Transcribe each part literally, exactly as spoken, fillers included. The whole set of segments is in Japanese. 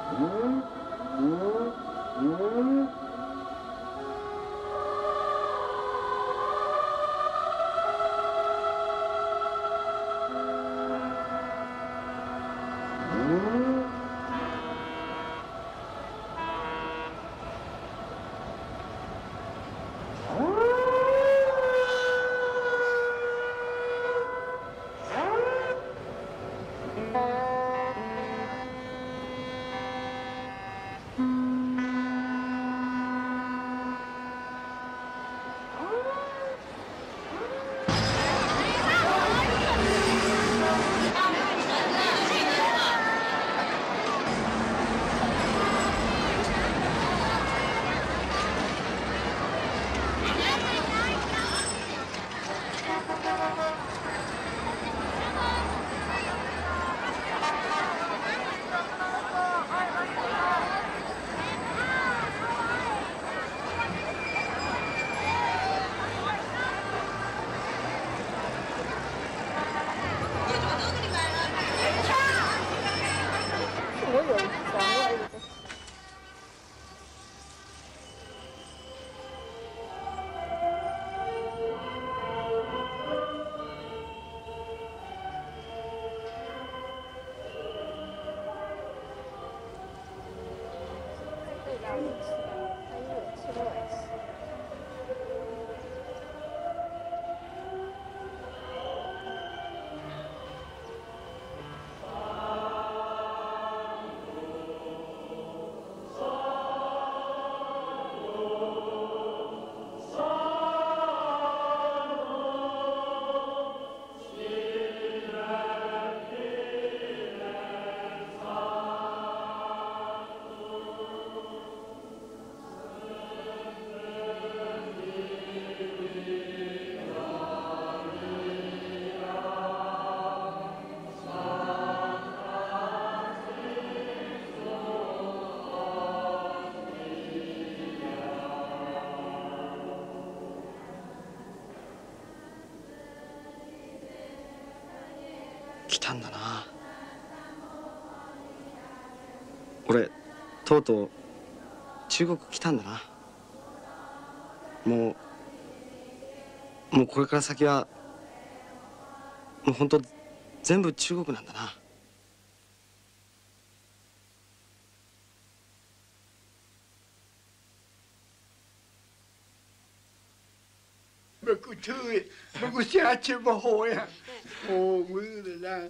来たんだな。俺とうとう中国来たんだな。もうもうこれから先はもう本当全部中国なんだな。 Bagus chơi, bagus sihat cuma hoya. Oh, mưa là.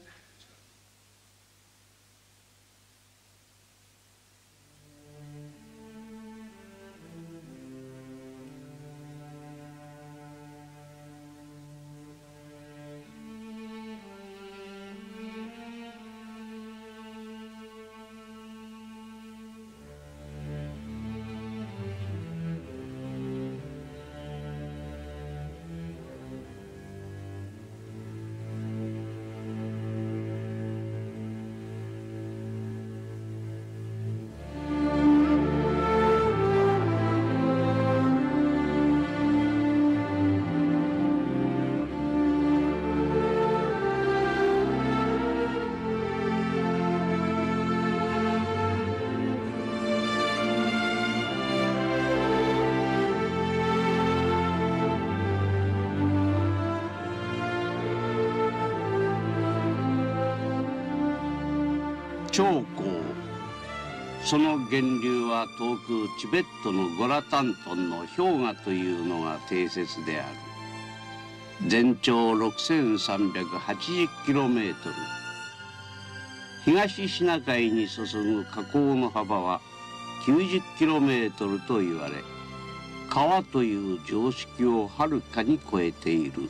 長江、その源流は遠くチベットのゴラタントンの氷河というのが定説である。全長 ろくせんさんびゃくはちじゅうキロメートル、東シナ海に注ぐ河口の幅はきゅうじゅうキロメートルと言われ、川という常識をはるかに超えている。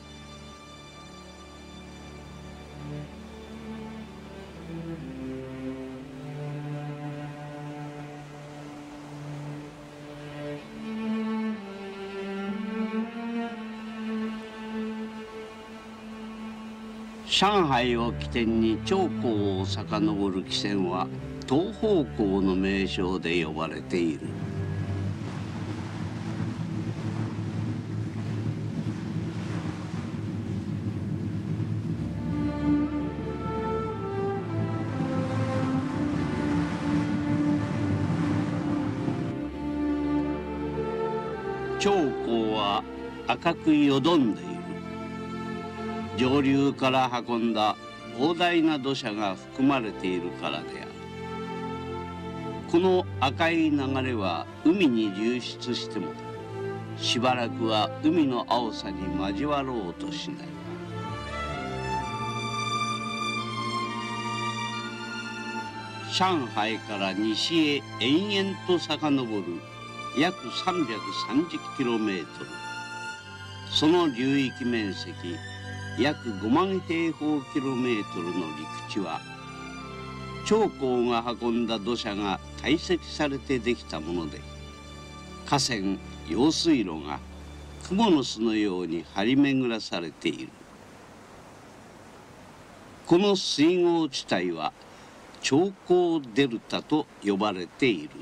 上海を起点に長江を遡る汽船は東方向の名称で呼ばれている。 長江は赤くよどんでいる。上流から運んだ膨大な土砂が含まれているからである。この赤い流れは海に流出してもしばらくは海の青さに交わろうとしない。上海から西へ延々と遡る約 さんびゃくさんじゅっキロメートル、その流域面積約ごまん平方キロメートルの陸地は長江が運んだ土砂が堆積されてできたもので、河川用水路が蜘蛛の巣のように張り巡らされている。この水郷地帯は長江デルタと呼ばれている。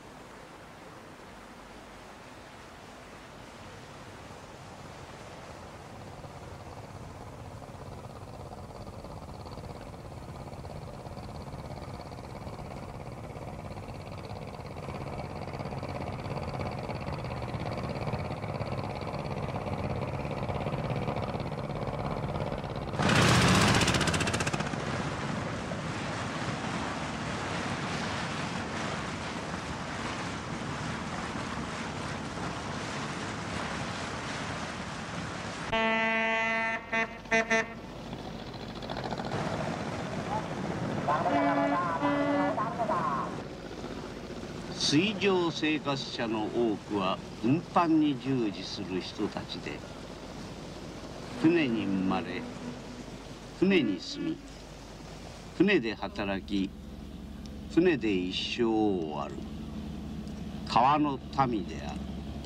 水上生活者の多くは運搬に従事する人たちで、船に生まれ船に住み船で働き船で一生を終わる川の民である。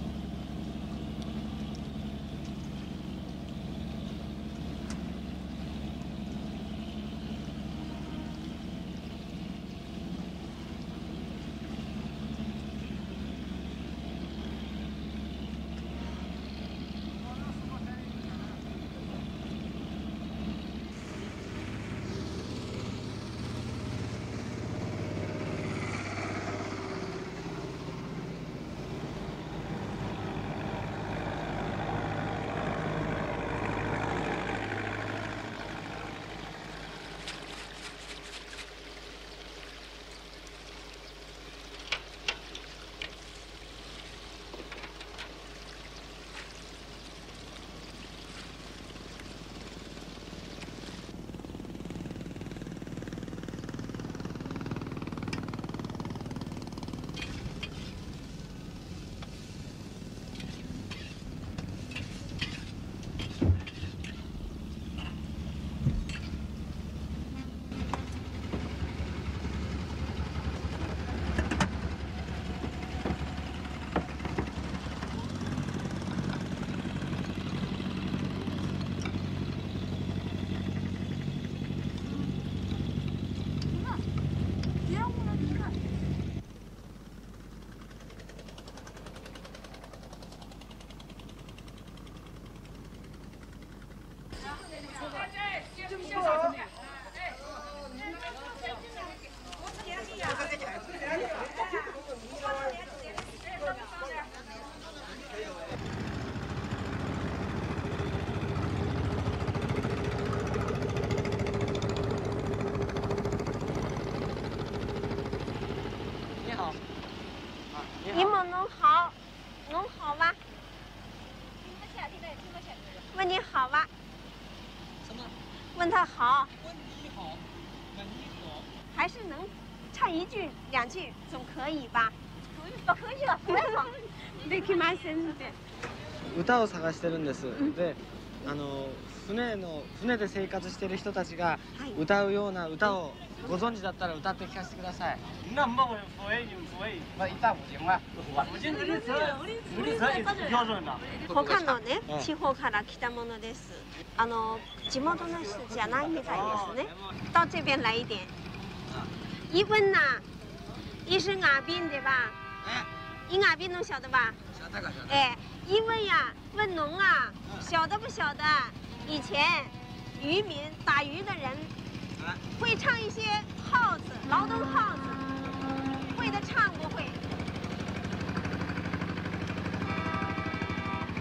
你们弄好，弄好吧？问你好吧？ 什么？ 问他好， 问你好，问你好。 还是能唱一句两句总可以吧？不可以了，不好。できませんって。 歌を探してるんです。で、あの船の船で生活している人たちが歌うような歌をご存知だったら歌って聞かせてください。 那么我不会就不会，那一旦不行了，不行这个车，这个车也不标准的。 他のね地方から来たものです。あの地元の人じゃないみたいですね。到这边来一点。一问呐，一是阿斌对吧？ 哎， 一阿斌侬晓得吧？ 晓得个晓得。 哎，一问呀，问侬啊，晓得不晓得？以前渔民打鱼的人会唱一些号子，劳动号子，会的唱不会？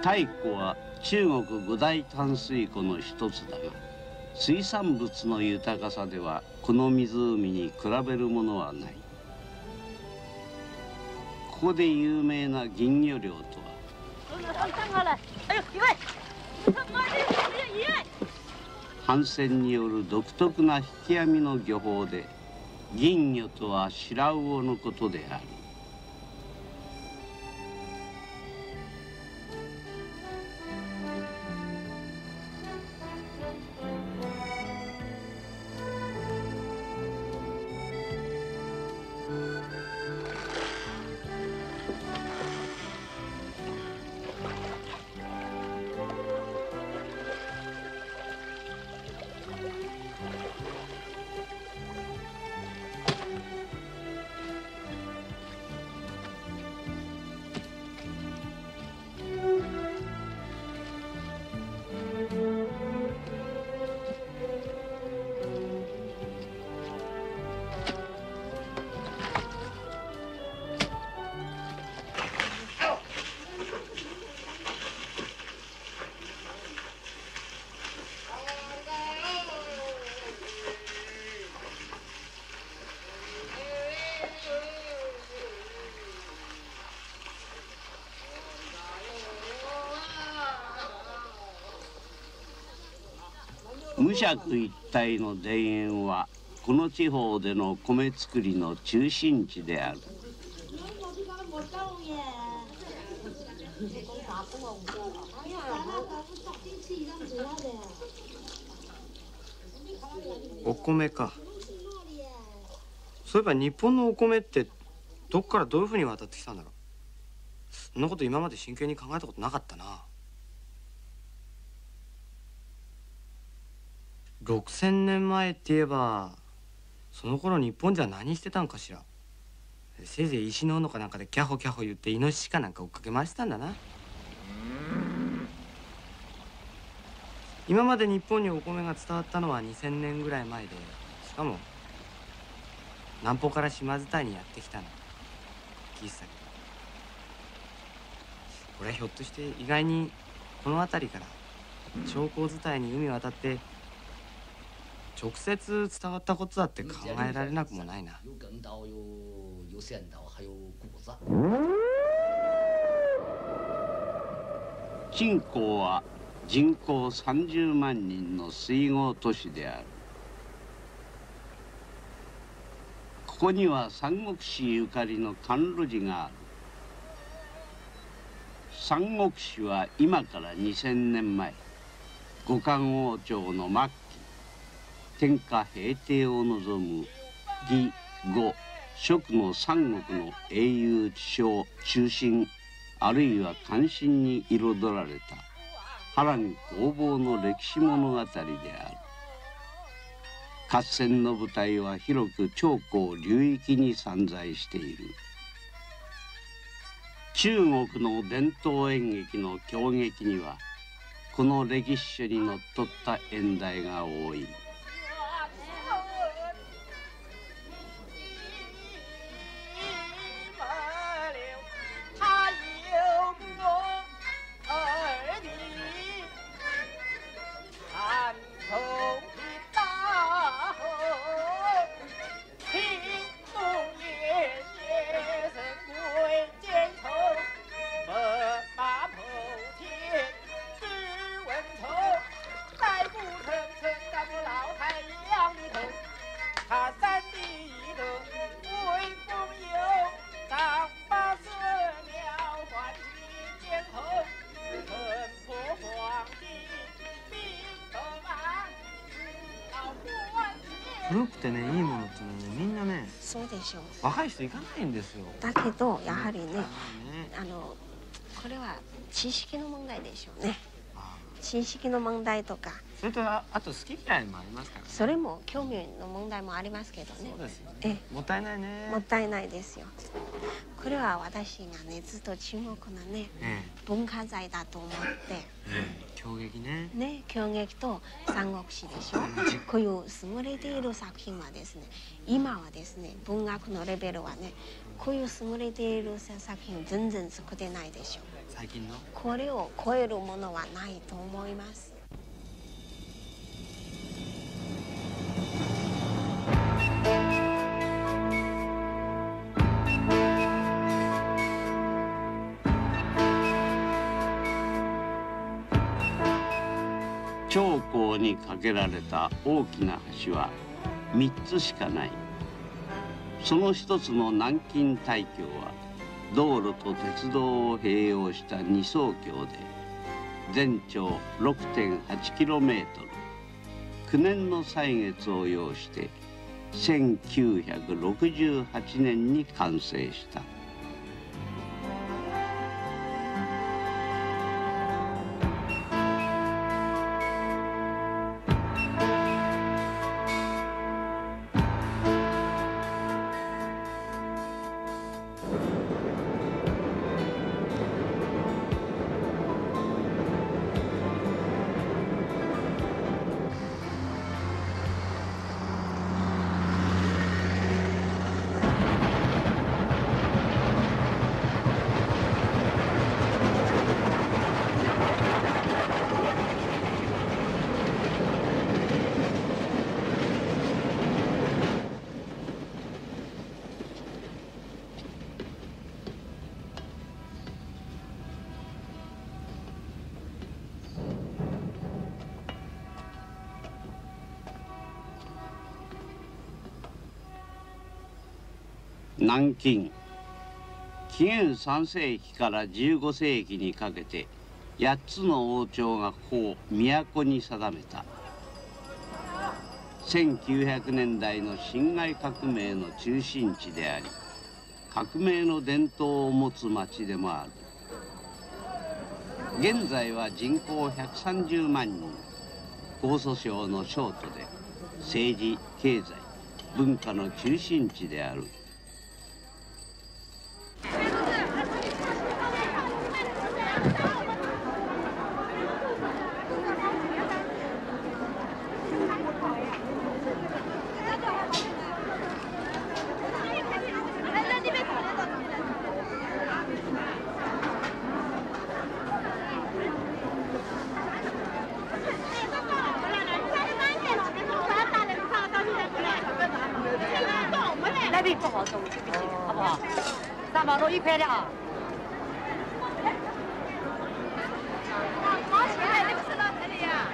蚕は中国五大淡水湖の一つだが、水産物の豊かさではこの湖に比べるものはない。ここで有名な銀魚漁とは、帆船による独特な引き網の漁法で、銀魚とは白魚のことである。無釈一帯の田園はこの地方での米作りの中心地である。 お米か。そういえば日本のお米ってどっからどういうふうに渡ってきたんだろう。そんなこと今まで真剣に考えたことなかったな。ろくせんねんまえって言えばその頃日本じゃ何してたんかしら。せいぜい石の斧かなんかでキャホキャホ言ってイノシシかなんか追っかけ回してたんだな。今まで日本にお米が伝わったのはにせんねんぐらい前で、しかも南方から島伝いにやってきたの聞いてたけど、これはひょっとして意外にこの辺りから長江伝いに海渡って直接伝わったことだって考えられなくもないな。 金港は人口さんじゅうまんにんの水郷都市である。ここには三国志ゆかりの甘露寺がある。三国志は今からにせんねんまえ、後漢王朝の末期、天下平定を望む義呉蜀の三国の英雄知将忠臣あるいは関心に彩られた波乱攻防の歴史物語である。合戦の舞台は広く長江流域に散在している。中国の伝統演劇の狂劇にはこの歴史書にのっとった演題が多い。 古くてね、いいものってね、みんなね、 そうでしょう。 若い人行かないんですよ。 だけどやはりね、 ね、 あのこれは知識の問題でしょうね。知識の問題とか、 それと あ, あと好き嫌いもありますからね。 それも興味の問題もありますけどね。 そうですよね。 えもったいないね。 もったいないですよ。これは私がねずっと中国のね、ええ、文化財だと思って、 ええ、狂劇ね。 ね、狂劇と三国志でしょ。こういう優れている作品はですね、今はですね文学のレベルはね、こういう優れている作品全然作ってないでしょ。 最近の。 これを超えるものはないと思います。 長江に架けられた大きな橋はみっつしかない。その一つの南京大橋は道路と鉄道を併用した二層橋で全長 ろくてんはちキロメートル、きゅうねんの歳月を要してせんきゅうひゃくろくじゅうはちねんに完成した。南京、紀元さんせいきからじゅうごせいきにかけてやっつの王朝がここを都に定めた。せんきゅうひゃくねんだいの辛亥革命の中心地であり、革命の伝統を持つ町でもある。現在は人口ひゃくさんじゅうまんにん、江蘇省の省都で政治、経済、文化の中心地である。 那边不好走，对不起，好不好？大马路一块的啊。毛钱那个是哪来的呀？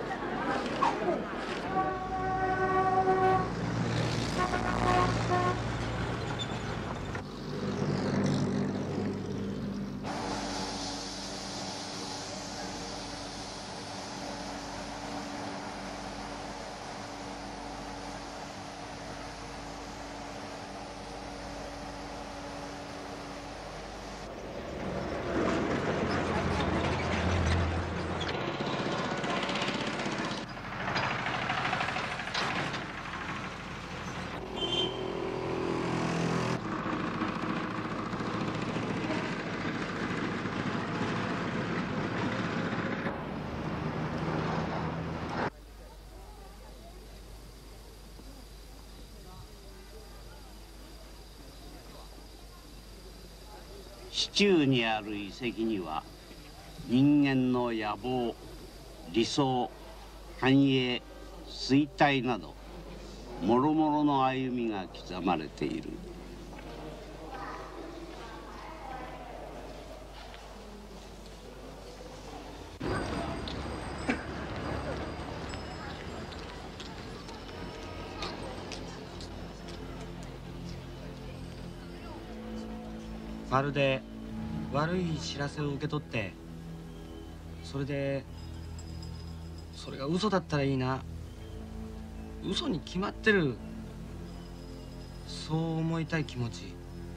市中にある遺跡には人間の野望、理想、繁栄、衰退などもろもろの歩みが刻まれている。 まるで悪い知らせを受け取って、それでそれが嘘だったらいいな、嘘に決まってる、そう思いたい気持ち。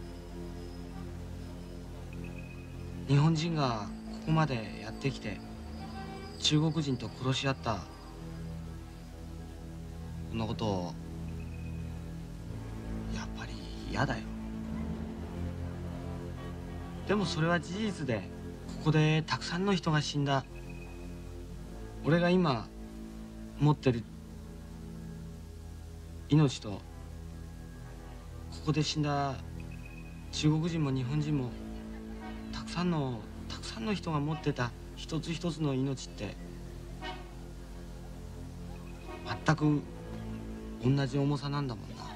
日本人がここまでやってきて中国人と殺し合った、こんなことをやっぱり嫌だよ。でもそれは事実で、ここでたくさんの人が死んだ。俺が今持ってる命と、ここで死んだ中国人も日本人もたくさんのたくくさんの人が持ってた一つ一つの命って全く同じ重さなんだもんな。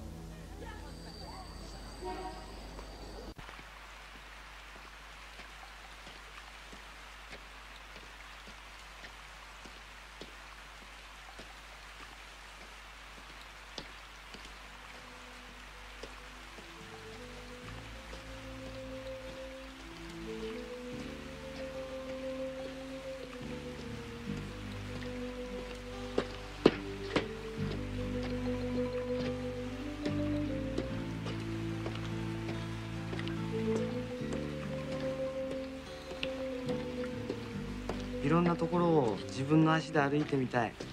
いろんなところを自分の足で歩いてみたい。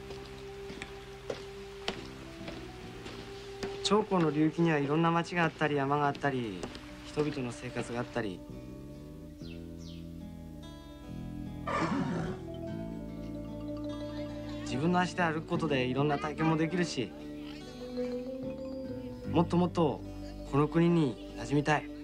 長江の流域にはいろんな町があったり山があったり人々の生活があったり、自分の足で歩くことでいろんな体験もできるし、もっともっとこの国に馴染みたい。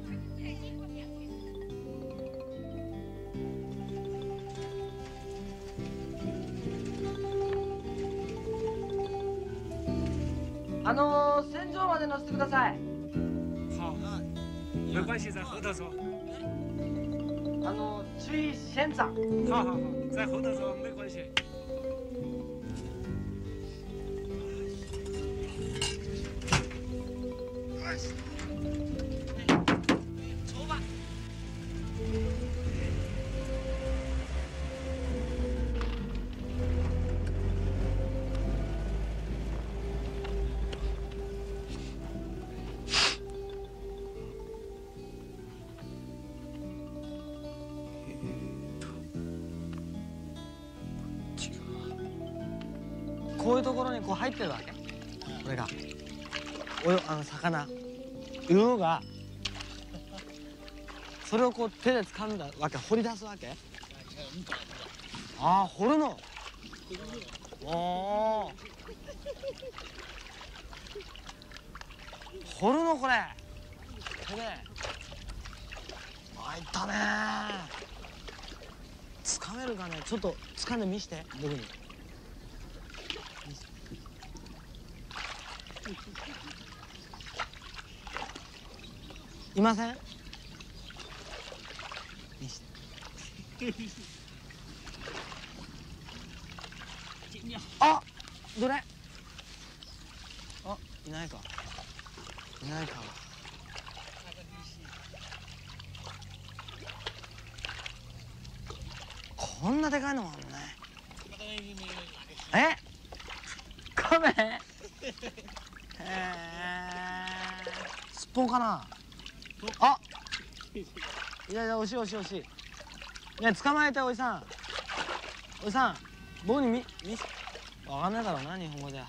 あのー、船上まで乗せてください。 好，没关系，在后头坐。 あのー、注意船长。 好好好，在后头坐没关系。 走吧。こういうところにこう入ってるわけ。これがおよあの魚魚がそれをこう手で掴んだわけ、掘り出すわけ。ああ、掘るの。おお、掘るのこれ手で。あ、いったねー。掴めるかね。ちょっと掴んで見して僕に。いません？あ、どれ？あ、いないか。いないか。こんなでかいのもあるね。え？カメ？へえ。すっぽんかな。あ、いやいや、惜しい惜しい惜しい。ね、捕まえておじさん。おじさん、僕にみみわかんないだろうな、日本語で。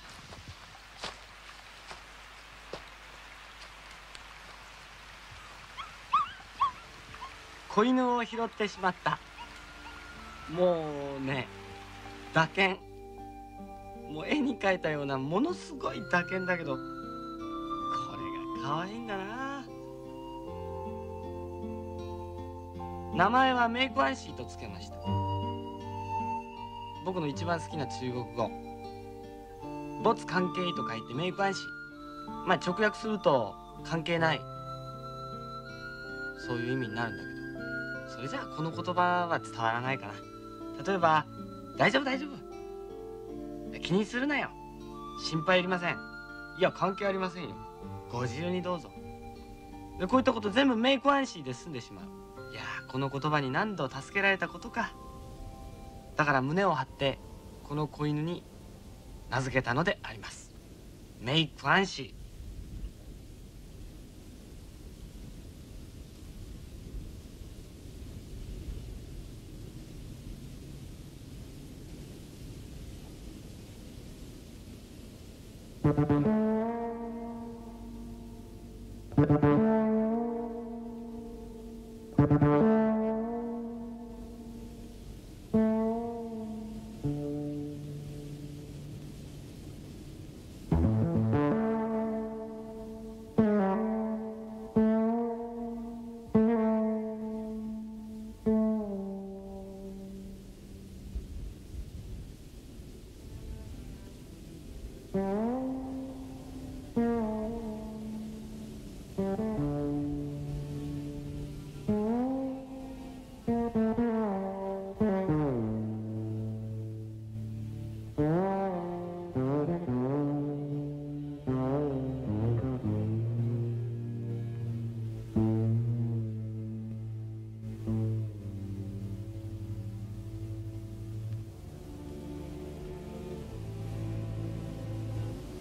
子犬を拾ってしまった。もうね、打鍵。もう絵に描いたようなものすごい打鍵だけど、これが可愛いんだな。名前はメイクワンシーとつけました。僕の一番好きな中国語。没関係と書いてメイクワンシー。まあ直訳すると関係ない。そういう意味になるんだけど、それじゃあこの言葉は伝わらないかな。例えば、大丈夫大丈夫。気にするなよ。心配いりません。いや、関係ありませんよ。ご自由にどうぞ。で、こういったこと全部メイクワンシーで済んでしまう。いやー、この言葉に何度助けられたことか。だから胸を張ってこの子犬に名付けたのであります。メイクワンシー。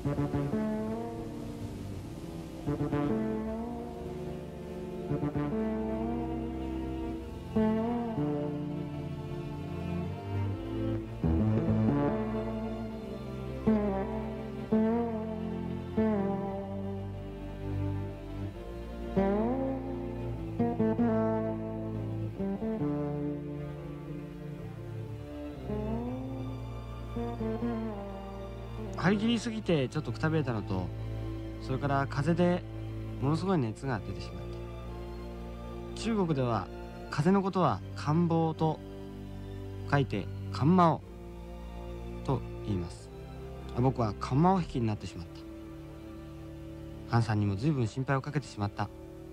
張り切りすぎてちょっとくたびれたのと、それから風邪でものすごい熱が出てしまった。中国では風邪のことは感冒と書いて感冒と言います。僕は感冒引きになってしまった。ハンさんにも随分心配をかけてしまった。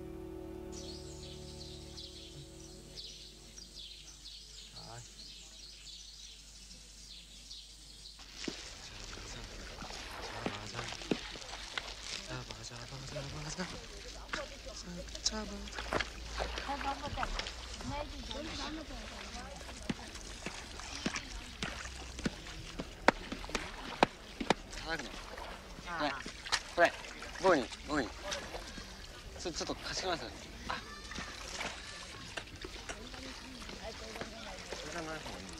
これ僕に僕にそれちょっと貸してください。あそれがない方がいい。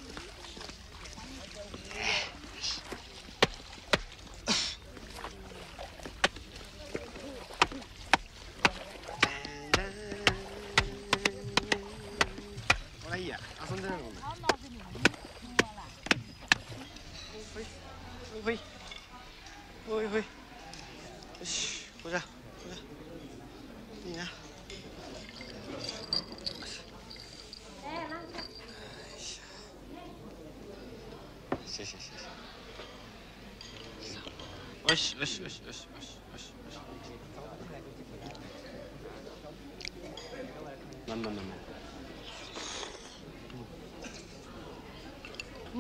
ほらいいや、遊んでるの。ほいほいほい。よし、これじゃこれじゃいいな。よしよしよしよしよしよしよしよしよしよしよし。まんまんまんまん。うん。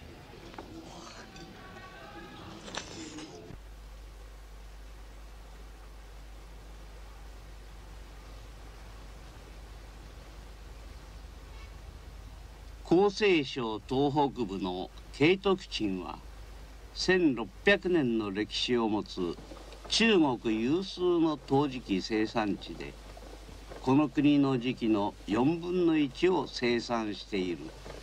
厚生省東北部の慶徳鎮はせんろっぴゃくねんの歴史を持つ中国有数の陶磁器生産地で、この国の磁器のよんぶんのいちを生産している。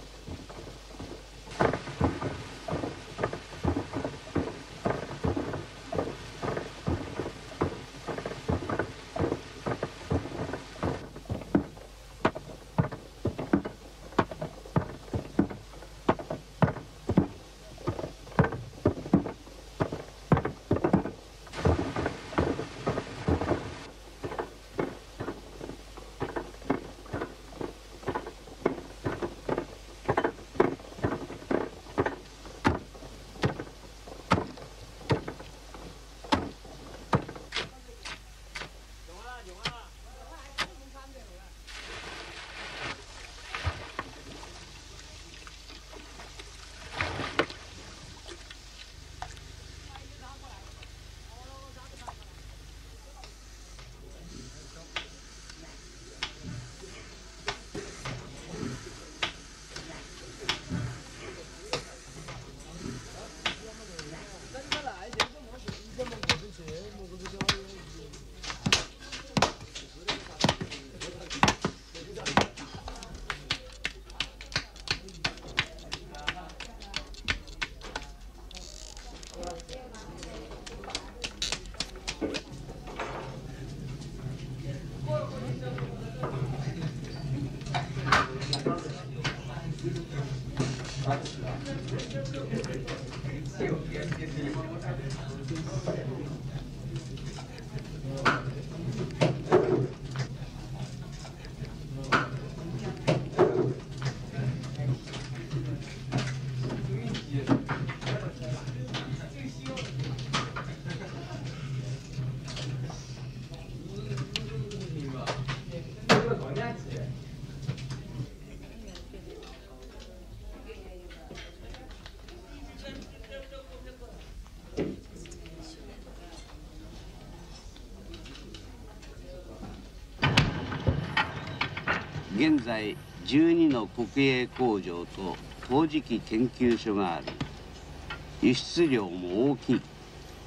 現在じゅうにの国営工場と陶磁器研究所があり、輸出量も大きい。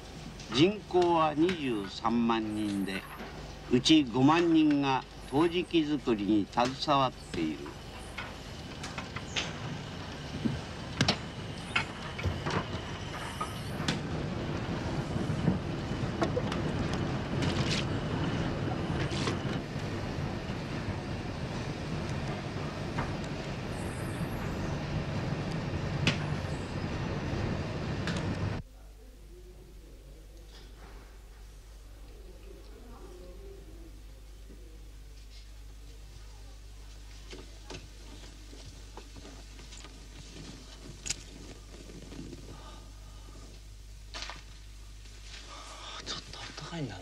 人口はにじゅうさんまんにんで、うちごまんにんが陶磁器作りに携わっている。 高いんだな。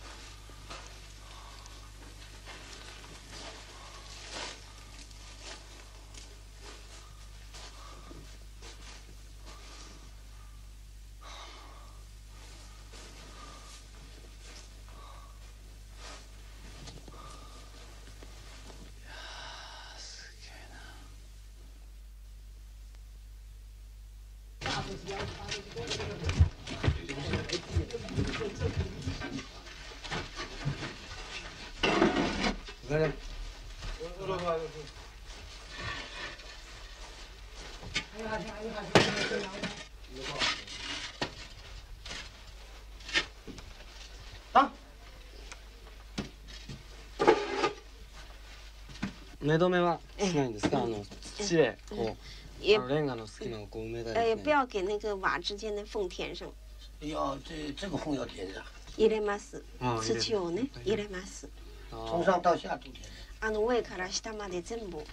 目止めはしないんですか？あの土でこう、あのレンガの隙間をこう埋めたり。 呃，不要给那个瓦之间的缝填上。 要这这个缝要填上。 入れます。土をね入れます。 从上到下都填。 あの上から下まで全部。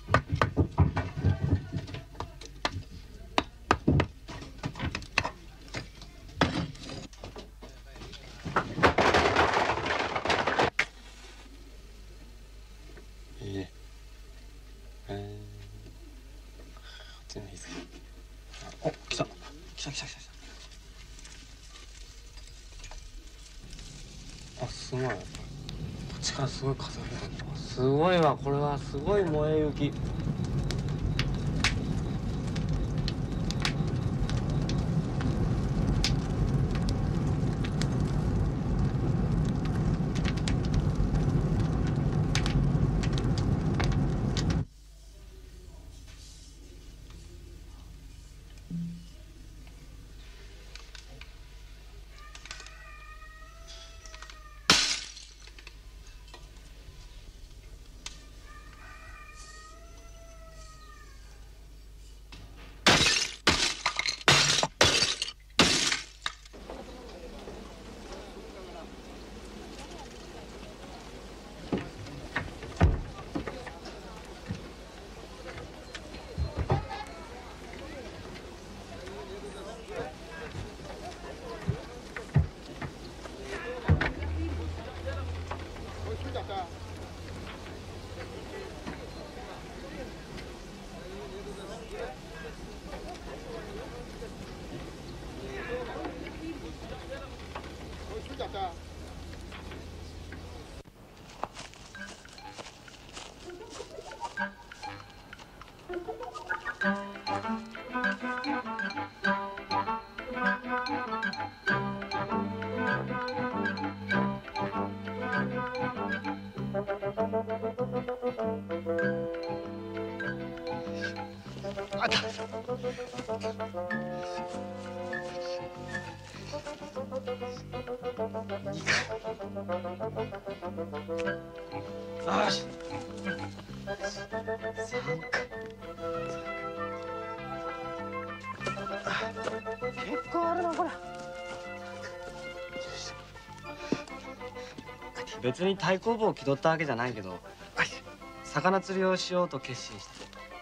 お、来た。来た来た来た来た。あ、すごい。こっちからすごい風が吹いてる。すごいわ、これはすごい燃え雪。 あったよし。結構あるなこれ。別に太鼓部を気取ったわけじゃないけど、魚釣りをしようと決心した。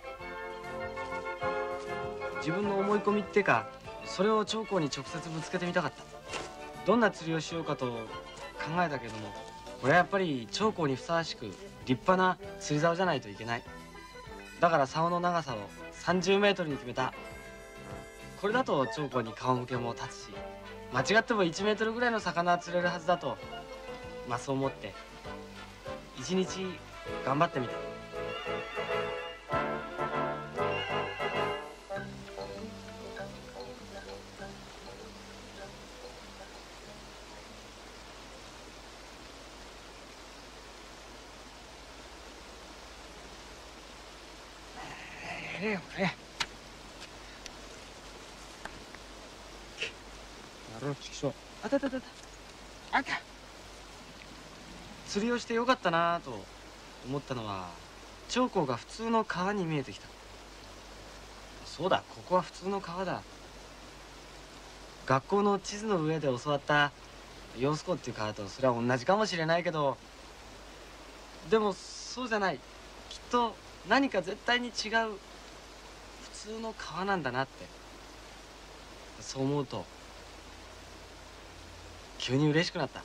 自分の思い込みってか、それを長江に直接ぶつけてみたかった。どんな釣りをしようかと考えたけども、これはやっぱり長江にふさわしく立派な釣り竿じゃないといけない。だから竿の長さをさんじゅうメートルに決めた。これだと長江に顔向けも立つし、間違ってもいちメートルぐらいの魚は釣れるはずだと、まあそう思って一日頑張ってみた。 れよこれ。やろう、ちくしょう。あたたたた。あった。釣りをしてよかったなと思ったのは、長江が普通の川に見えてきた。そうだ、ここは普通の川だ。学校の地図の上で教わった揚子江っていう川とそれは同じかもしれないけど、でもそうじゃない。きっと何か絶対に違う普通の川なんだなって、そう思うと急に嬉しくなった。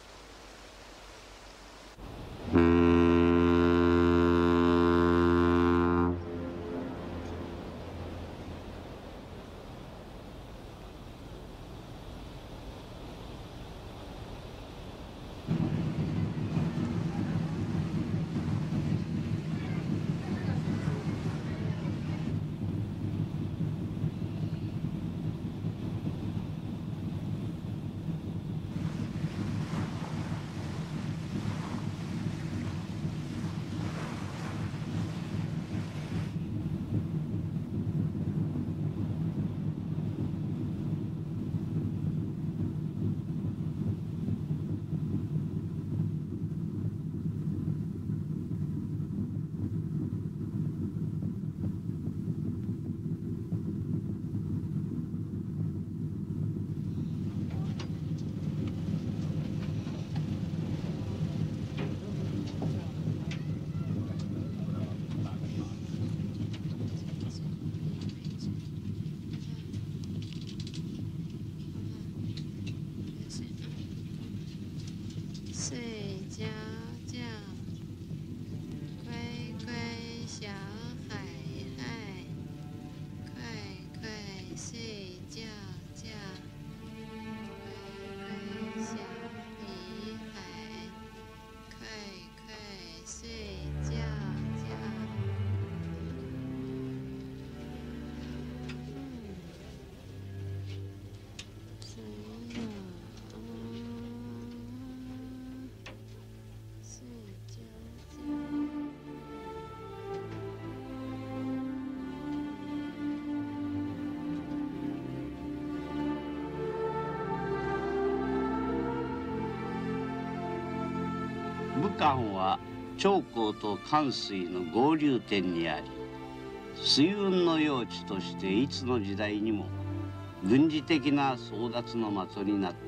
武漢は長江と関水の合流点にあり、水運の用地としていつの時代にも軍事的な争奪の的になった。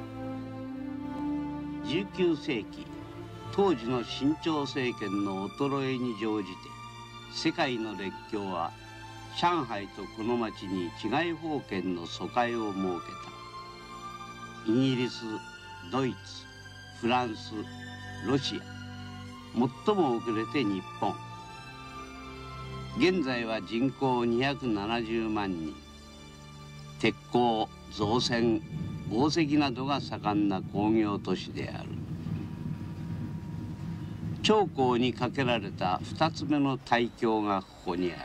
じゅうきゅうせいき、当時の清朝政権の衰えに乗じて世界の列強は上海とこの町に治外法権の疎開を設けた。イギリス、ドイツ、フランス、ロシア、最も遅れて日本。現在は人口にひゃくななじゅうまんにん。鉄鋼、造船、紡績などが盛んな工業都市である。長江に架けられた二つ目の大橋がここにある。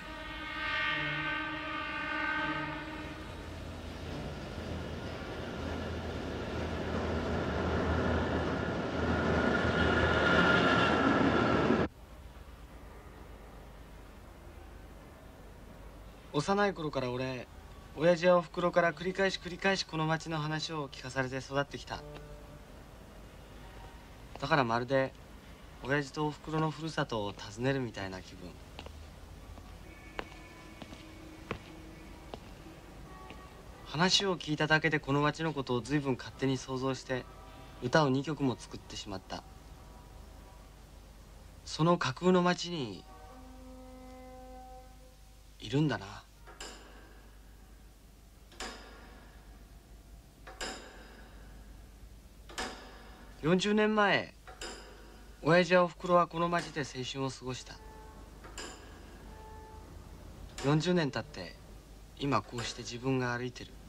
幼い頃から俺、親父やおふくろから繰り返し繰り返しこの町の話を聞かされて育ってきた。だからまるで親父とおふくろのふるさとを訪ねるみたいな気分。話を聞いただけでこの町のことを随分勝手に想像して歌をにきょくも作ってしまった。その架空の町にいるんだな。よんじゅうねんまえ、親父やおふくろはこの町で青春を過ごした。よんじゅうねん経って今こうして自分が歩いてる。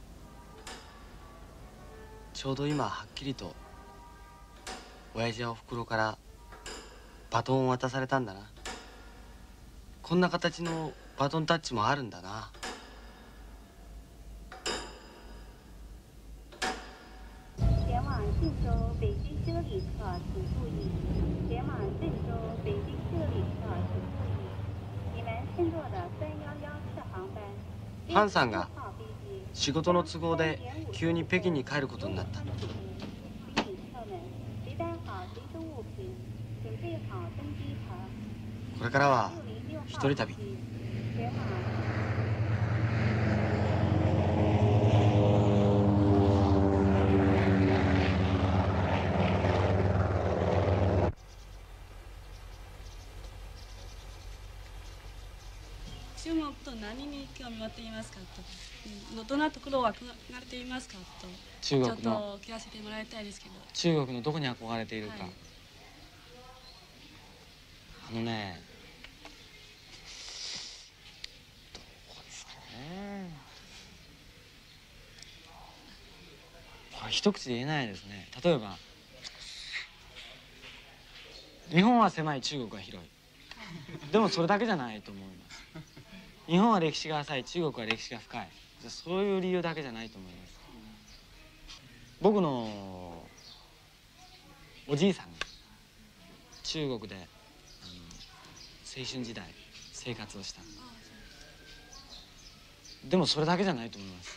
ちょうど今はっきりと親父やおふくろからバトンを渡されたんだな。こんな形のバトンタッチもあるんだな。 前往晋州北京修理车，请注意。前往郑州北京修理车，请注意。你们乘坐的三幺ハンさんが仕事の都合で急に北京に帰ることになった。これからは一人旅。 中国と何に興味持っていますかと、うん、どんなところを憧れていますかと、 中国のちょっと聞かせてもらいたいですけど。 中国のどこに憧れているか、 はい、 あのね、どこですかね。これ一口で言えないですね。例えば日本は狭い、中国は広い。でもそれだけじゃないと思います。日本は歴史が浅い、中国は歴史が深い。そういう理由だけじゃないと思います。僕のおじいさんが中国であの青春時代生活をした。でもそれだけじゃないと思います。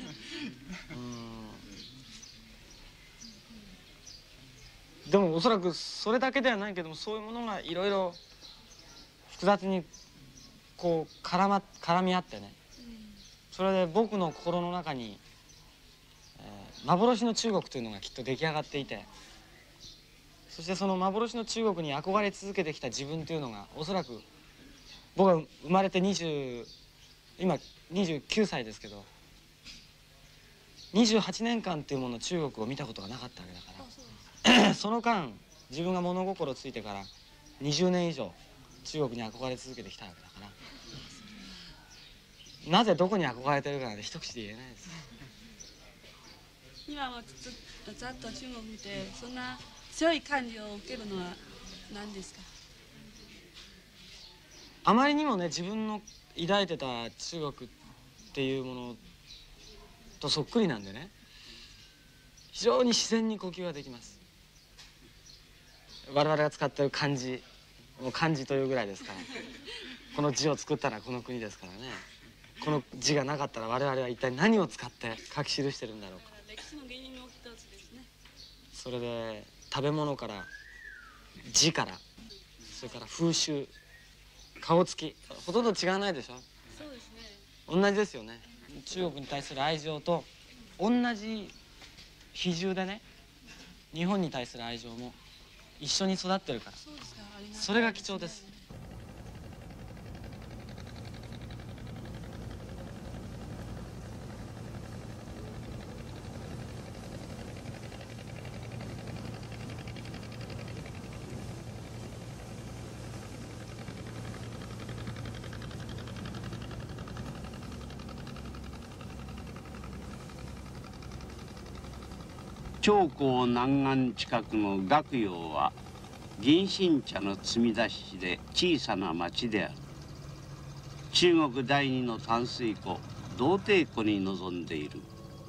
うん、でもおそらくそれだけではないけども、そういうものがいろいろ複雑にこう絡ま絡み合ってね、それで僕の心の中に、えー、幻の中国というのがきっと出来上がっていて、そしてその幻の中国に憧れ続けてきた自分というのが、おそらく僕は生まれてにじゅう今にじゅうきゅうさいですけど、にじゅうはちねんかんというもの中国を見たことがなかったわけだから、その間自分が物心ついてからにじゅうねん以上中国に憧れ続けてきたわけだから、なぜどこに憧れてるかなんて一口で言えないです。 今もずざっと中国見て、そんな強い感じを受けるのは何ですか？ あまりにもね、自分の抱いてた中国っていうものとそっくりなんでね、非常に自然に呼吸ができます。我々が使ってる漢字、もう漢字というぐらいですから、この字を作ったのはこの国ですからね。この字がなかったら我々は一体何を使って書き記してるんだろうか。 歴史の原因の一つですね。 それで食べ物から字から、それから風習、顔つき、ほとんど違わないでしょ。 そうですね。 同じですよね。中国に対する愛情と同じ比重でね、日本に対する愛情も一緒に育ってるから、 そうですか、ありがとうございます。 それが貴重です。 長江南岸近くの岳陽は銀新茶の積み出し地で小さな町である。中国第二の淡水湖洞庭湖に臨んでいる。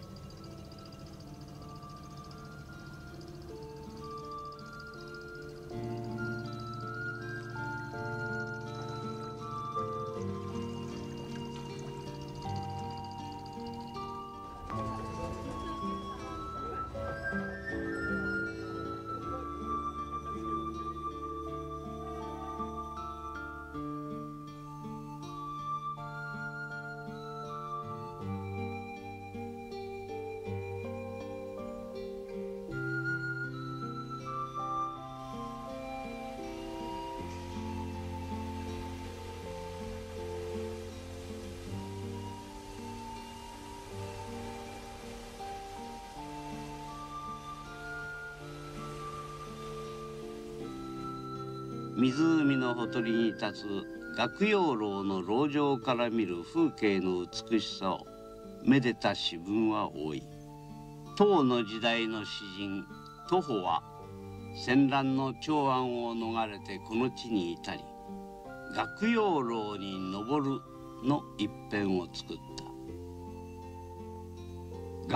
湖のほとりに立つ岳陽楼の楼上から見る風景の美しさをめでた詩文は多い。唐の時代の詩人徒歩は戦乱の長安を逃れてこの地に至り、岳陽楼に登るの一編を作った。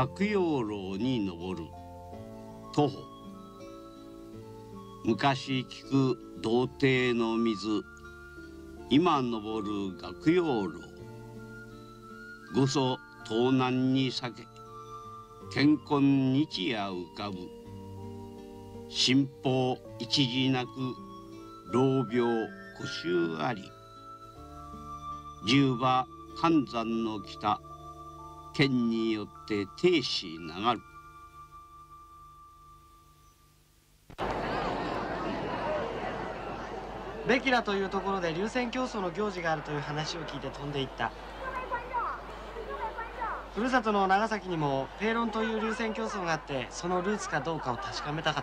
岳陽楼に登る徒歩。昔聞く洞庭の水、今登る岳陽楼。 御祖盗難に避け健康日夜浮かぶ新報一時なく老病孤臭あり十馬寒山の北剣によって停止流る。 ベキラというところで流線競争の行事があるという話を聞いて飛んでいった。ふるさとの長崎にもペーロンという流線競争があって、そのルーツかどうかを確かめたかった。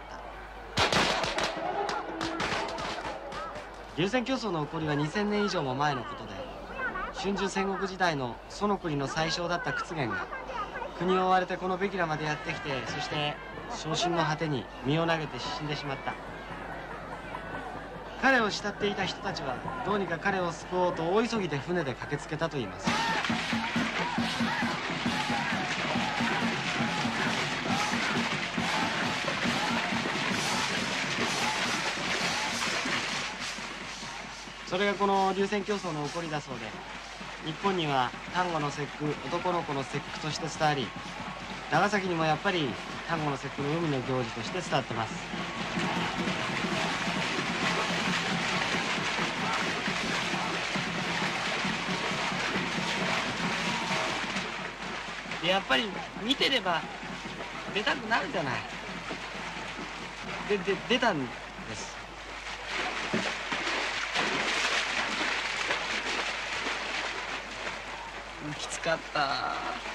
流線競争の起こりはにせんねん以上も前のことで、春秋戦国時代の園国の宰相だった屈原が国を追われてこのベキラまでやってきて、そして昇進の果てに身を投げて死んでしまった。彼を慕っていた人たちはどうにか彼を救おうと大急ぎで船で駆けつけたといいます。それがこの流線競争の起こりだそうで、日本には端午の節句、男の子の節句として伝わり、長崎にもやっぱり端午の節句の海の行事として伝わってます。でやっぱり見てれば出たくなるじゃない。でで出たんです。きつかった。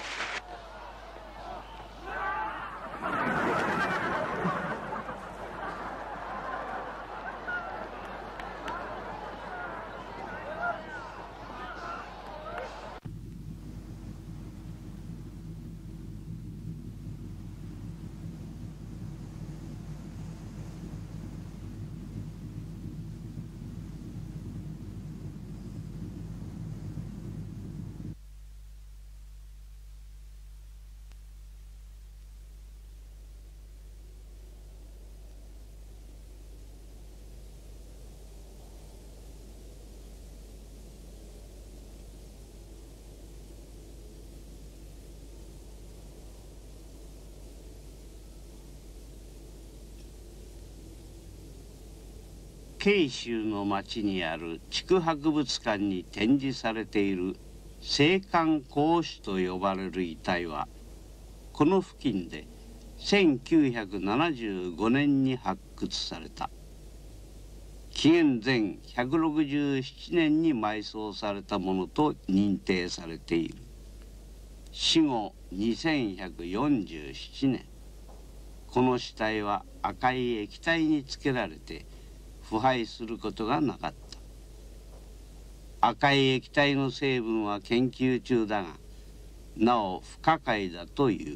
慶州の町にある地区博物館に展示されている青函孔子と呼ばれる遺体は、この付近でせんきゅうひゃくななじゅうごねんに発掘された。紀元前ひゃくろくじゅうななねんに埋葬されたものと認定されている。死後にせんひゃくよんじゅうななねん、この死体は赤い液体につけられて腐敗することがなかった。赤い液体の成分は研究中だが、なお不可解だという。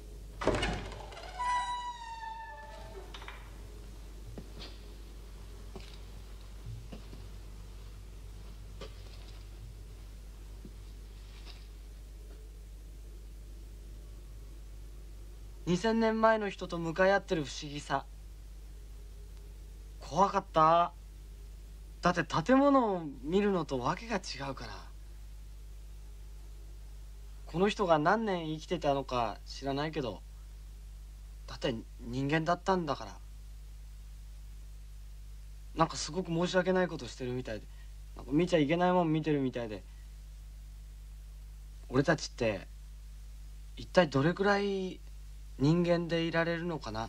にせんねんまえの人と向かい合ってる不思議さ、怖かった。だって建物を見るのとわけが違うから。この人が何年生きてたのか知らないけど、だって人間だったんだから。なんかすごく申し訳ないことしてるみたいで、なんか見ちゃいけないもん見てるみたいで。俺たちって一体どれくらい人間でいられるのかな。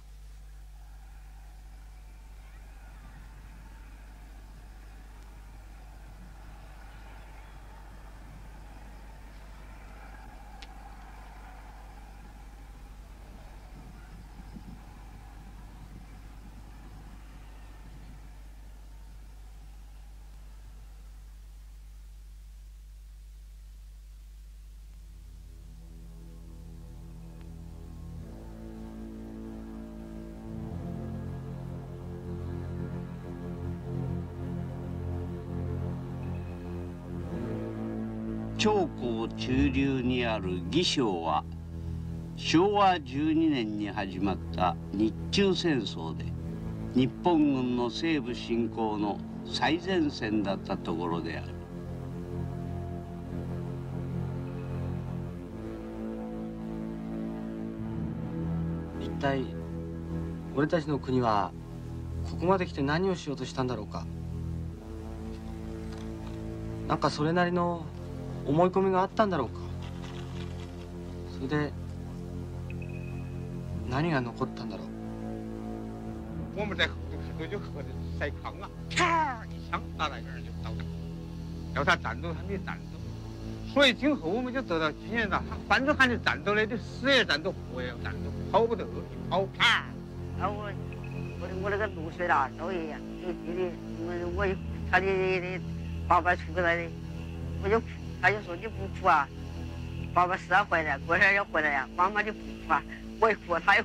長江中流にある義昌はしょうわじゅうにねんに始まった日中戦争で日本軍の西部侵攻の最前線だったところである。 体俺たちの国はここまで来て何をしようとしたんだろうか。なんかそれなりの思い込みがあったんだろうか。それで何が残ったんだろう。 我们在河河就河的塞坑啊，啪一枪打在这儿就倒了，要他战斗他没战斗，所以今后我们就得到经验了。反正喊你战斗的，你死也战斗，活也要战斗，跑不得，一跑啪。 啊我我我那个六岁了，都一样，有弟弟，我我他的的爸爸出来的，我就哭，他就说你不哭啊，爸爸是要回来，过会儿要回来呀，妈妈就不哭啊，我一哭他也哭。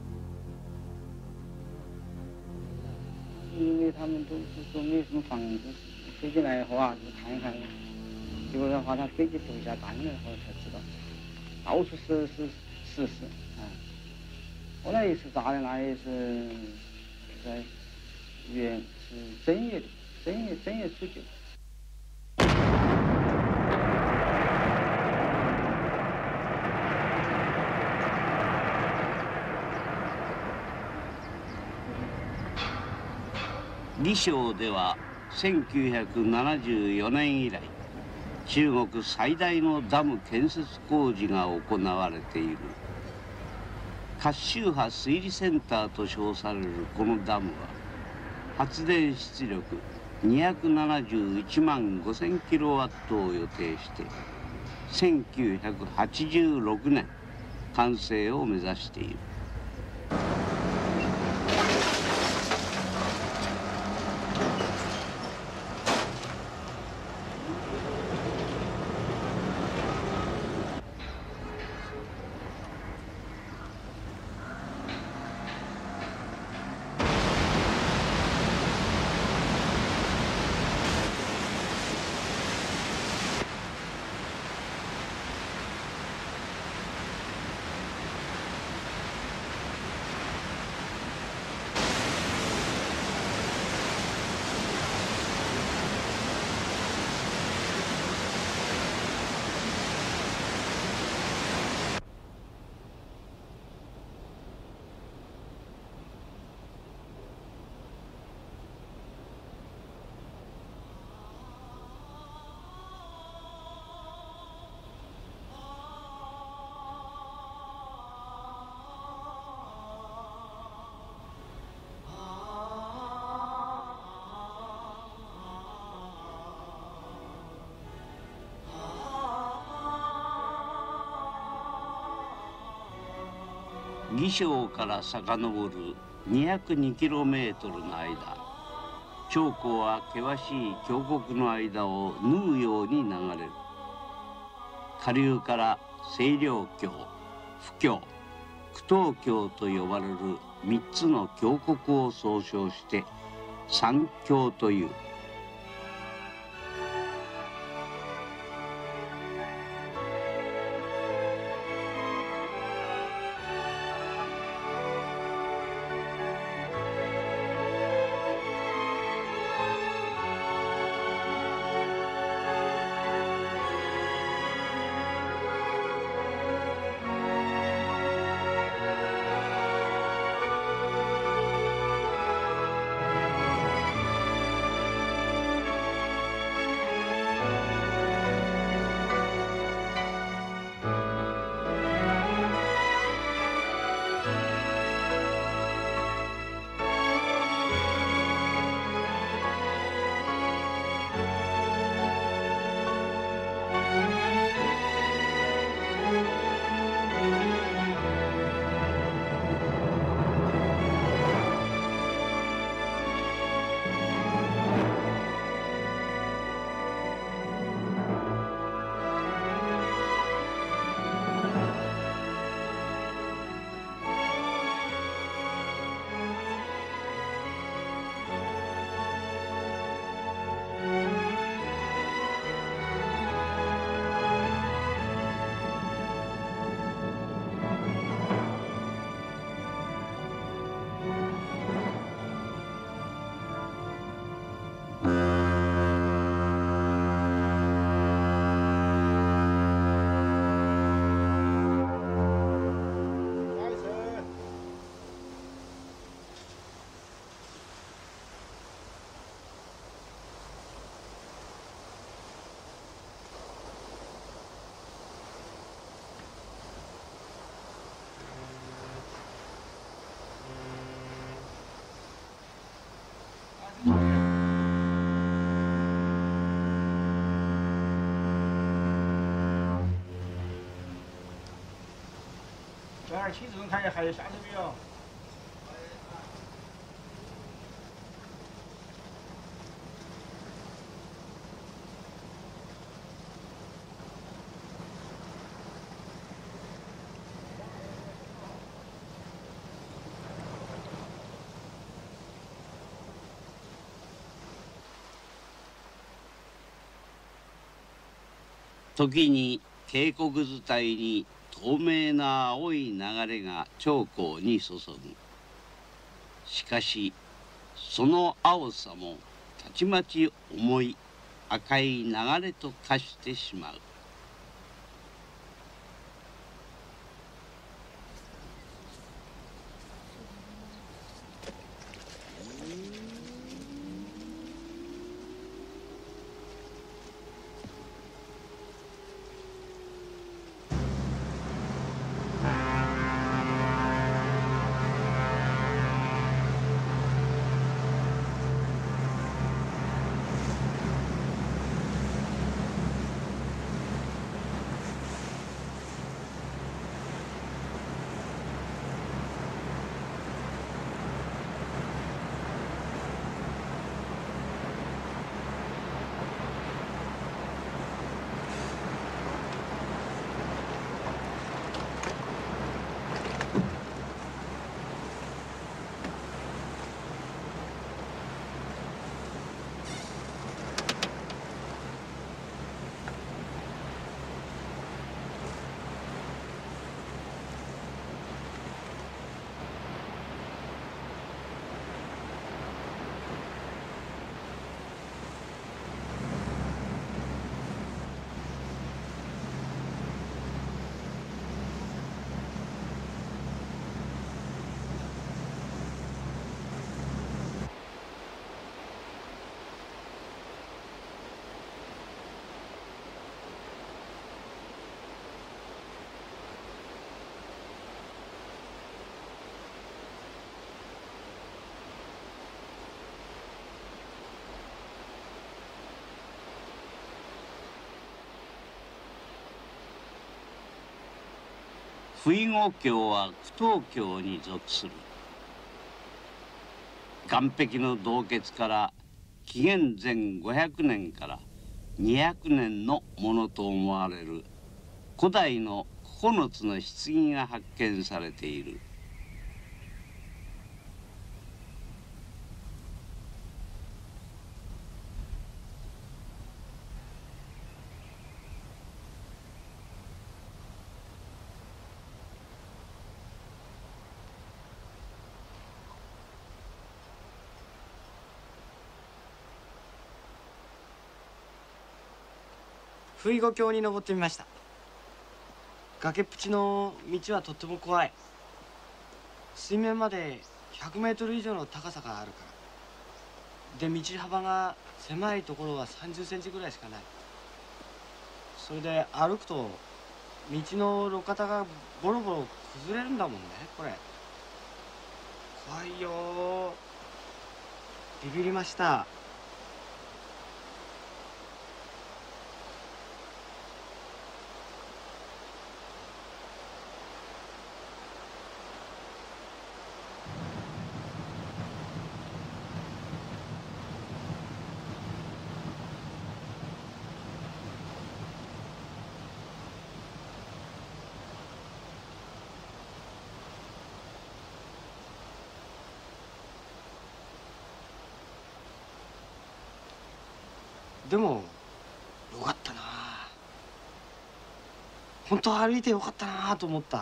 因为他们都是说没什么房子，飞进来以后啊，就看一看，结果的话，他飞机走下蛋了以后才知道，到处是是是是啊。后来一次炸的那也是在原是正月的，正月正月初九。 李昌ではせんきゅうひゃくななじゅうよねん以来中国最大のダム建設工事が行われている。褐州波水利センターと称されるこのダムは発電出力にひゃくななじゅういちまんごせんキロワットを予定してせんきゅうひゃくはちじゅうろくねん完成を目指している。義昌から遡る にひゃくにキロメートル の間、長江は険しい峡谷の間を縫うように流れる。下流から清涼峡、府峡、九東峡と呼ばれるみっつの峡谷を総称して三峡という。 这儿起正台还有啥子没有？ 時に渓谷伝いに透明な青い流れが長江に注ぐ。しかしその青さもたちまち重い赤い流れと化してしまう。不意護橋は九東橋に属する。岩壁の洞穴から紀元前ごひゃくねんからにひゃくねんのものと思われる古代のここのつの棺が発見されている。 不意護橋に登ってみました。崖っぷちの道はとっても怖い。水面までひゃくメートル以上の高さがあるから。で、道幅が狭いところはさんじゅっセンチぐらいしかない。それで歩くと道の路肩がボロボロ崩れるんだもんね、これ。怖いよ。ビビりました。でもよかったな。本当歩いてよかったなと思った。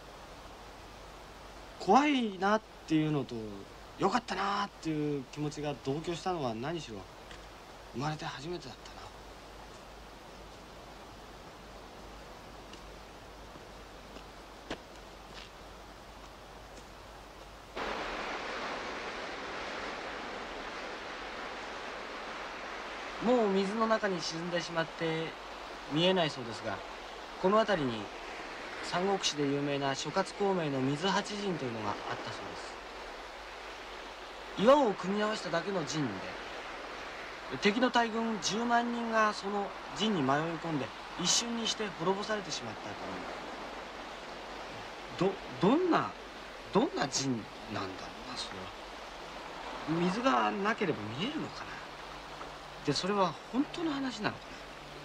怖いなっていうのとよかったなっていう気持ちが同居したのは何しろ生まれて初めてだったな。もう水の中に沈んでしまって見えないそうですが、この辺りに三国志で有名な諸葛孔明の水八陣というのがあったそうです。岩を組み合わせただけの陣で、敵の大軍じゅうまんにんがその陣に迷い込んで一瞬にして滅ぼされてしまったという。 どどんなどんな字なんだろうな、それは。水がなければ見えるのかな。でそれは本当の話なのかな。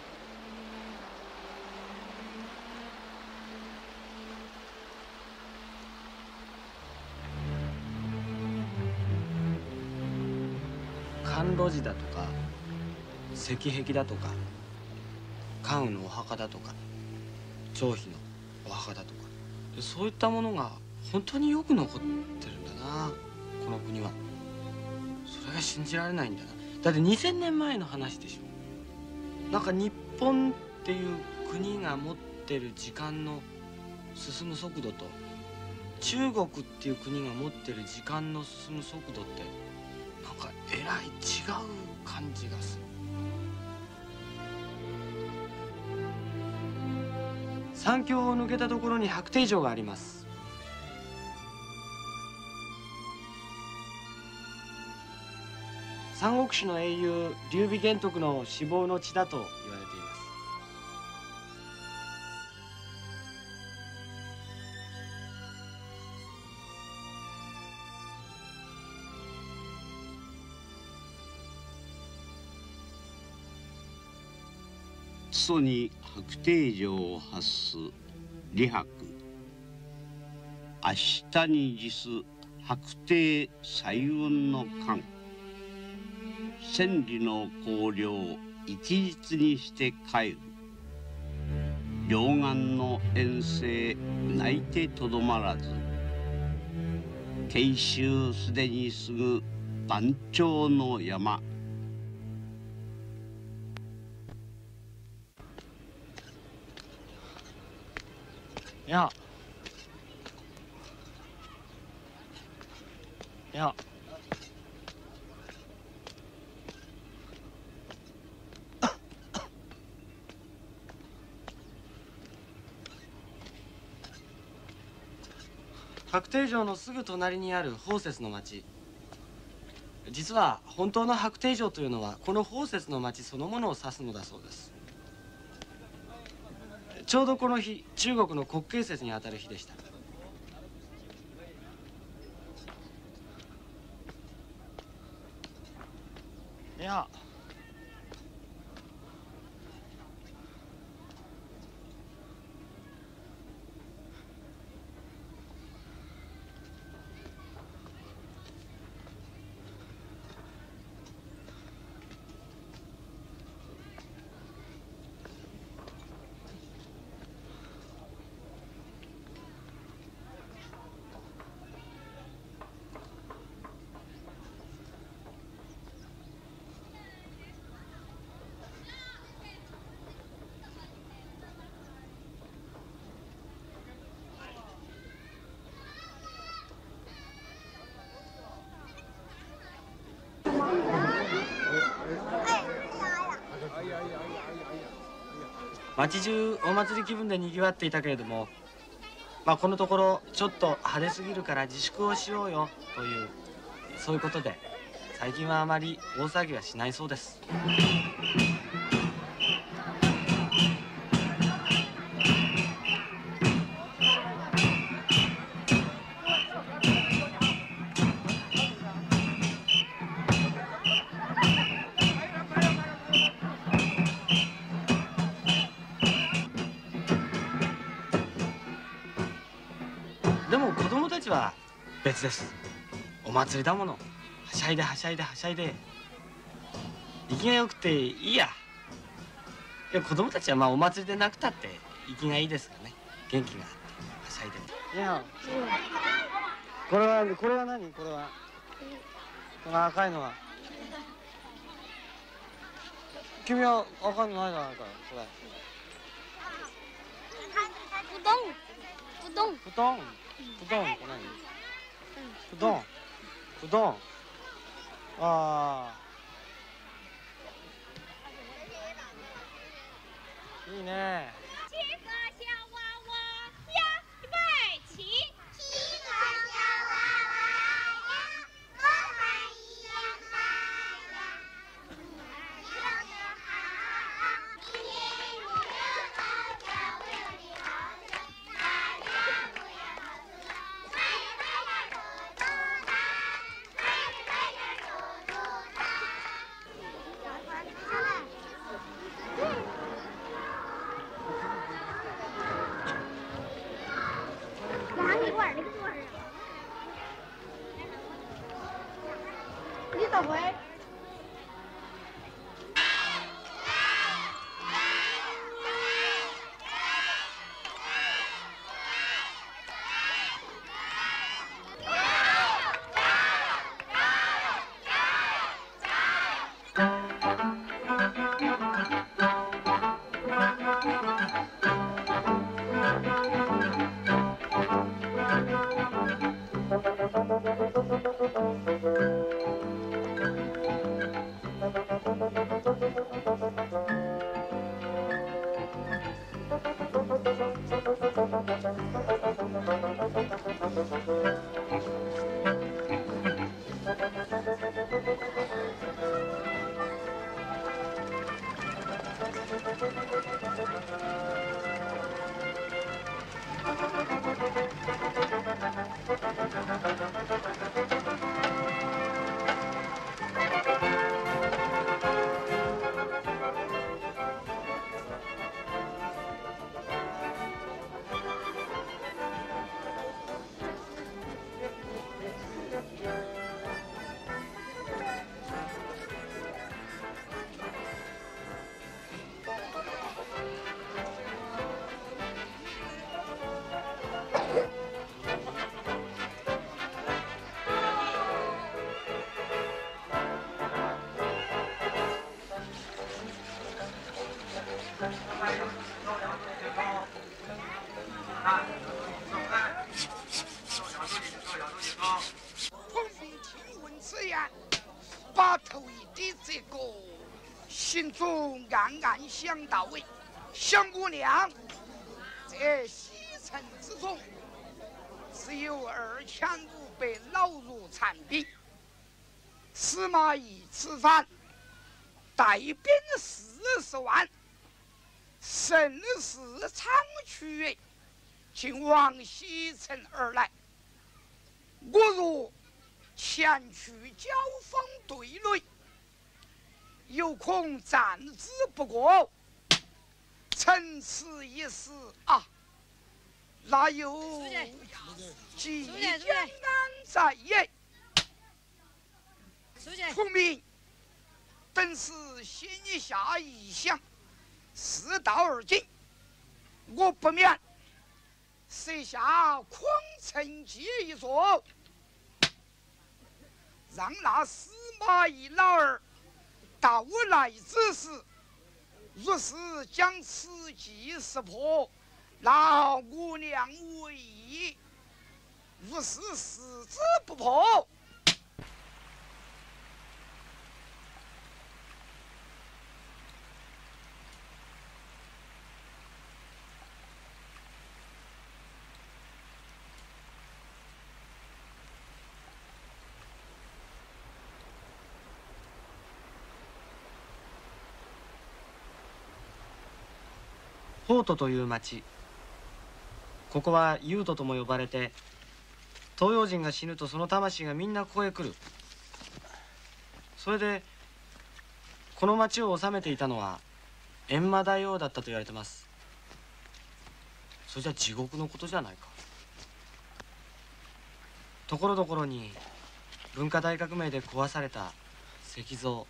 甘露寺だとか石壁だとか関羽のお墓だとか張飛のお墓だとか、そういったものが本当によく残ってるんだな、この国は。それが信じられないんだな。だってにせんねんまえの話でしょ。なんか日本っていう国が持ってる時間の進む速度と中国っていう国が持ってる時間の進む速度ってなんかえらい違う感じがする。山峡を抜けたところに白帝城があります。三国志の英雄劉備玄徳の死亡の地だと言われています。 裾に白帝城を発す李白。明日に辞す白帝彩雲の冠。千里の荒涼一日にして帰る。両岸の遠征泣いてとどまらず。慶州すでにすぐ断腸の山。 いやいや白帝城のすぐ隣にある宝雪の町、実は本当の白帝城というのはこの宝雪の町そのものを指すのだそうです。ちょうどこの日、中国の国慶節にあたる日でした。いや町中お祭り気分でにぎわっていたけれども、まあこのところちょっと派手すぎるから自粛をしようよという、そういうことで最近はあまり大騒ぎはしないそうです。でも子供たちは別です。お祭りだもの。はしゃいではしゃいではしゃいで生きがよくていいや。いや子供たちはまあお祭りでなくたって生きがいいですからね。元気があってはしゃいで。いや、これはこれは何？これはこの赤いのは。君は赤いのないじゃないか。それ。 不动，不动， 不动。不动，これ何？不動。不動。ああ。いいね。 七个小娃娃呀，预备起！七个小娃娃呀，我们一样大呀。儿有的好，一年有的好，小有的好，大家不要好。 大会。 孔明听闻此言，把头一低，这个心中暗暗想到：喂，想姑娘，这西城之中只有二千五百老弱残兵，司马懿此番带兵四十万，甚是仓促，竟往西城而来。我若前去交锋对垒，有恐战之不过，趁此一时啊，那有即江南在也。孔明本是心下一想，事到而今，我不免设下匡城计一座，让那司马懿老儿到来之时，若是将此计识破，那我娘为义；若是识之不破， 宝都という町、ここは幽都とも呼ばれて、東洋人が死ぬとその魂がみんなここへ来る。それでこの町を治めていたのは閻魔大王だったと言われてます。それじゃ地獄のことじゃないか。ところどころに文化大革命で壊された石像、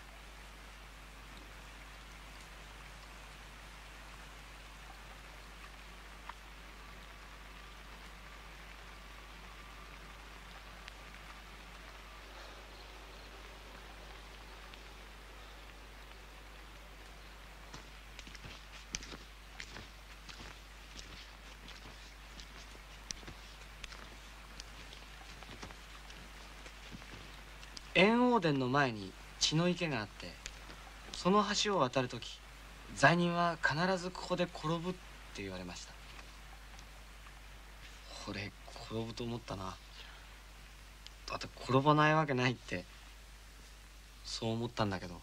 円王殿の前に血の池があって、その橋を渡るとき罪人は必ずここで転ぶって言われました。俺転ぶと思ったな。だって転ばないわけないってそう思ったんだけど。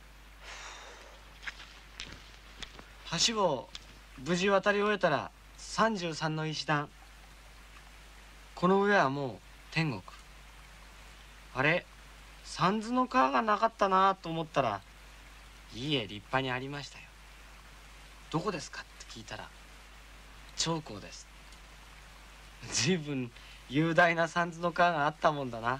橋を無事渡り終えたらさんじゅうさんの石段、この上はもう天国。あれ、三途の川がなかったなと思ったら、いいえ、立派にありましたよ。どこですかって聞いたら、長江です。随分雄大な三途の川があったもんだな。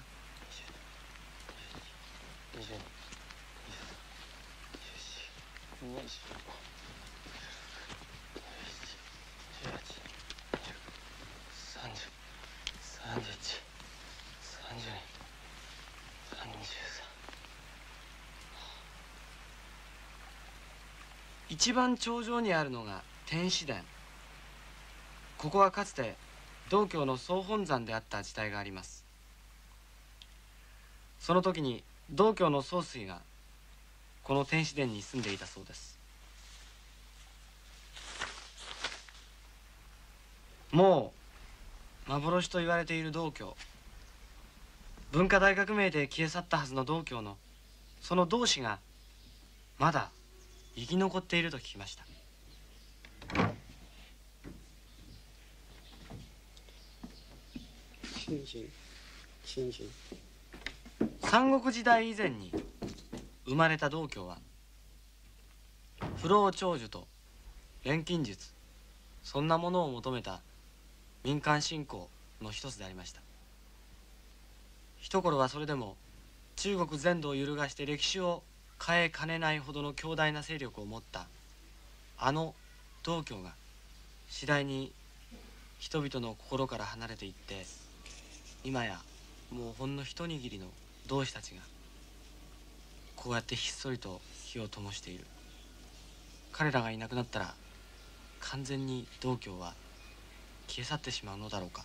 一番頂上にあるのが天子殿。ここはかつて道教の総本山であった時代があります。その時に道教の宗水がこの天子殿に住んでいたそうです。もう幻と言われている道教、文化大革命で消え去ったはずの道教のその道士がまだ生き残っていると聞きました。三国時代以前に生まれた道教は不老長寿と錬金術、そんなものを求めた民間信仰の一つでありました。一頃はそれでも中国全土を揺るがして歴史を変えかねないほどの強大な勢力を持ったあの道教が次第に人々の心から離れていって、今やもうほんの一握りの道士たちがこうやってひっそりと火を灯している。彼らがいなくなったら完全に道教は消え去ってしまうのだろうか。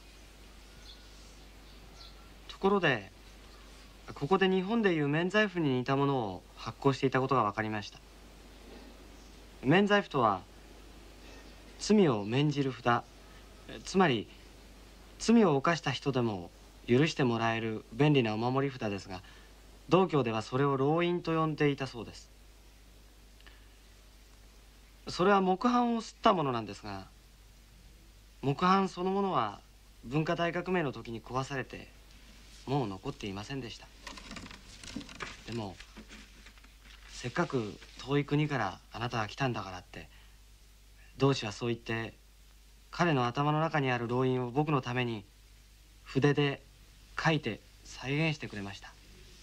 ところでここで日本でいう免罪符に似たものを発行していたことが分かりました。免罪符とは罪を免じる札、つまり罪を犯した人でも許してもらえる便利なお守り札ですが、道教ではそれを牢印と呼んでいたそうです。それは木版を刷ったものなんですが、木版そのものは文化大革命の時に壊されてもう残っていませんでした。でもせっかく遠い国からあなたが来たんだからって道士はそう言って彼の頭の中にある牢印を僕のために筆で書いて再現してくれました。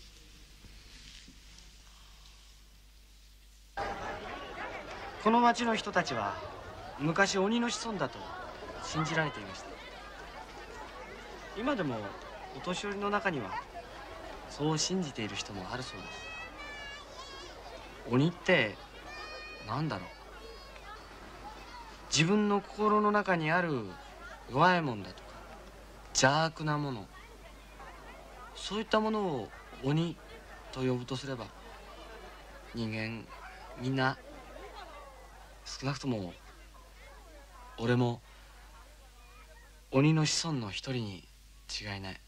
この町の人たちは昔鬼の子孫だと信じられていました。今でもお年寄りの中にはそう信じている人もあるそうです。鬼って何だろう。自分の心の中にある弱いもんだとか邪悪なもの、そういったものを鬼と呼ぶとすれば、人間みんな少なくとも俺も鬼の子孫の一人に違いない。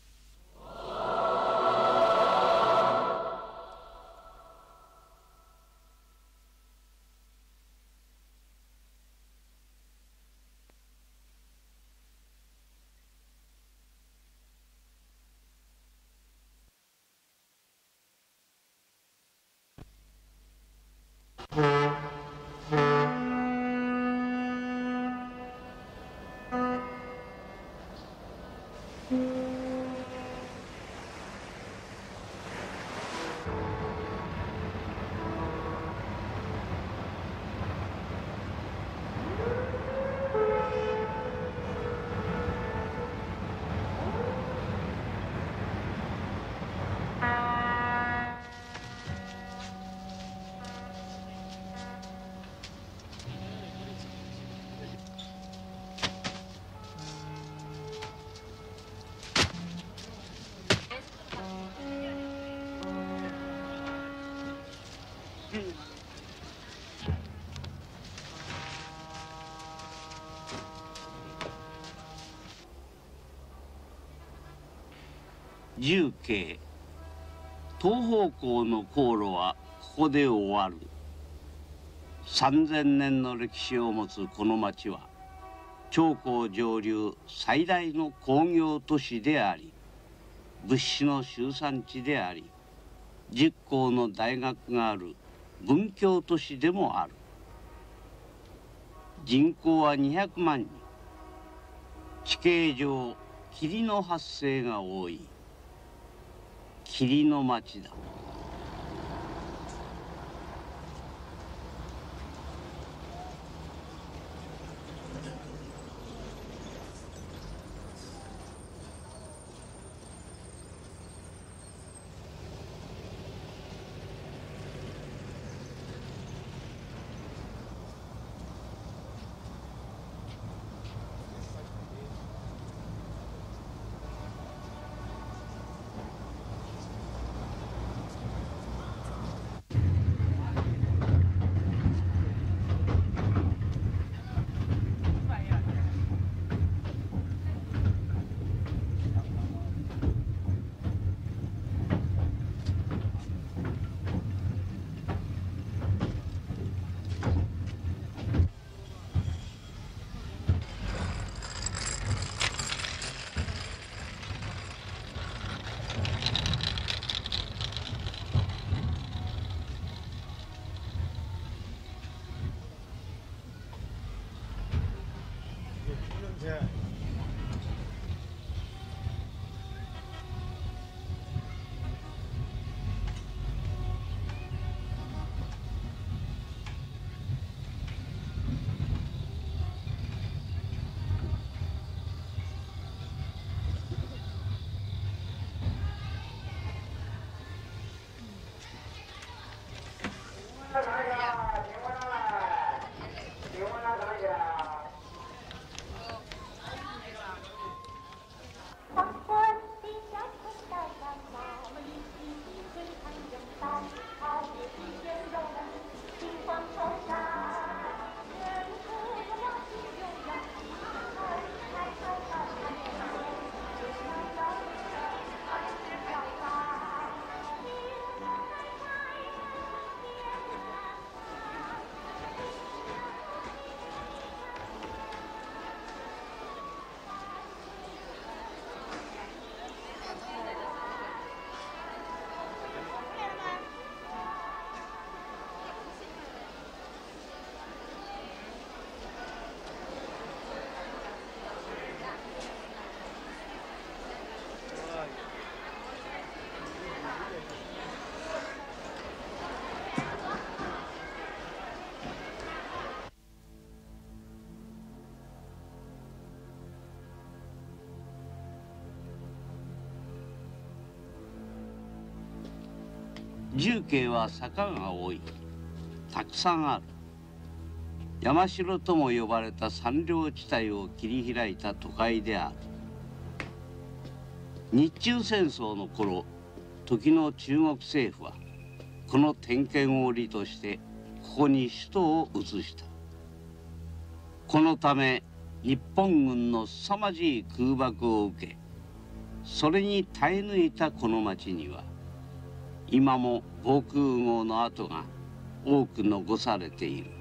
重慶東方向の航路はここで終わる。三千年の歴史を持つこの町は長江上流最大の工業都市であり、物資の集産地であり、十校の大学がある文教都市でもある。人口はにひゃくまんにん。地形上霧の発生が多い霧の町だ。重慶は坂が多い。たくさんある。山城とも呼ばれた山稜地帯を切り開いた都会である。日中戦争の頃、時の中国政府はこの点検を利としてここに首都を移した。このため日本軍の凄まじい空爆を受け、それに耐え抜いたこの町には今も防空壕の跡が多く残されている。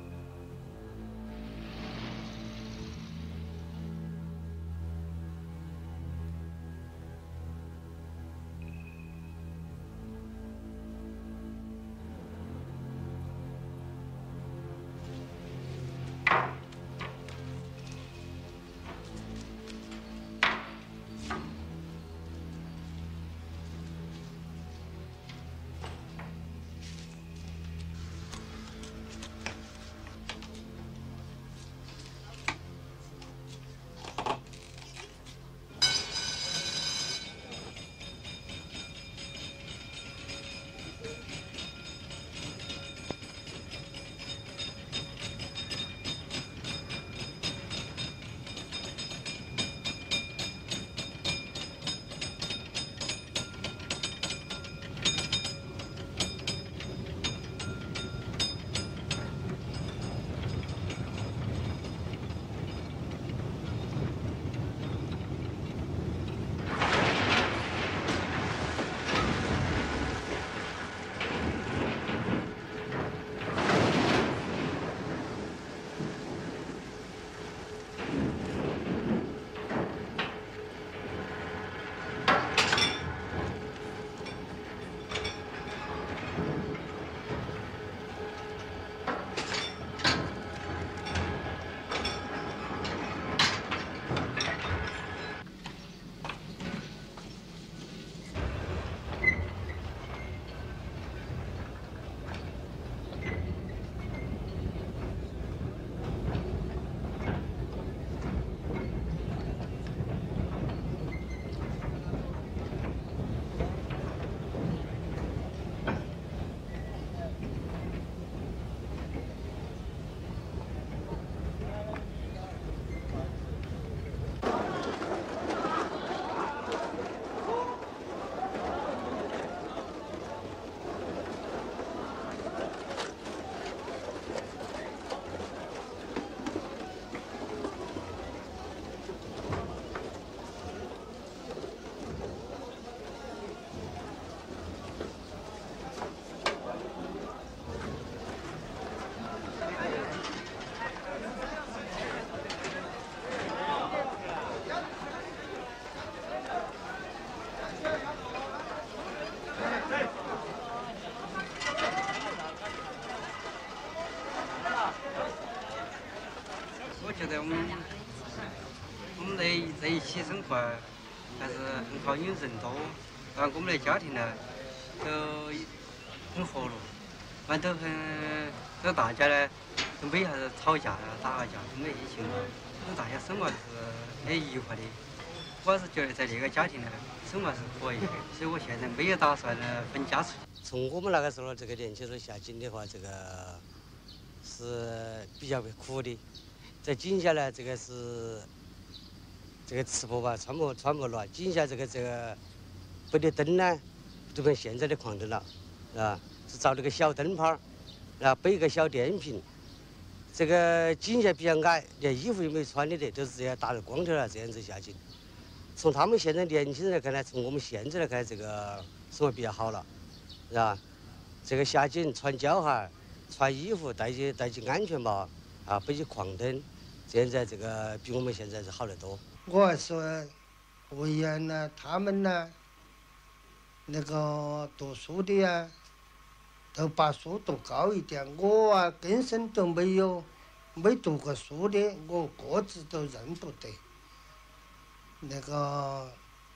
觉得我们我们在在一起生活还是很好，因为人多，然后我们的家庭呢都很和睦，完都很都大家呢都没啥子吵架啊、打架，都没疫情了，大家生活是很愉快的。我是觉得在那个家庭呢，生活是可以的，所以我现在没有打算呢分家出去。 从我们那个时候这个年轻人下井的话，这个是比较苦的。在井下呢，这个是这个吃不饱穿不穿不暖，井下这个这个没得灯呢，就跟现在的矿灯了，啊，是找那个小灯泡，然后背一个小电瓶。这个井下比较矮，连衣服也没穿的得，都是这样打着光头了这样子下井。从他们现在年轻人来看呢，从我们现在来看，这个生活比较好了，是吧？这个下井穿胶鞋、穿衣服，戴起戴起安全帽，啊，背起矿灯，现在这个比我们现在是好得多。 我说，魏源呢，他们呢，那个读书的呀，都把书读高一点。我啊，根本都没有，没读过书的，我个子都认不得。那个，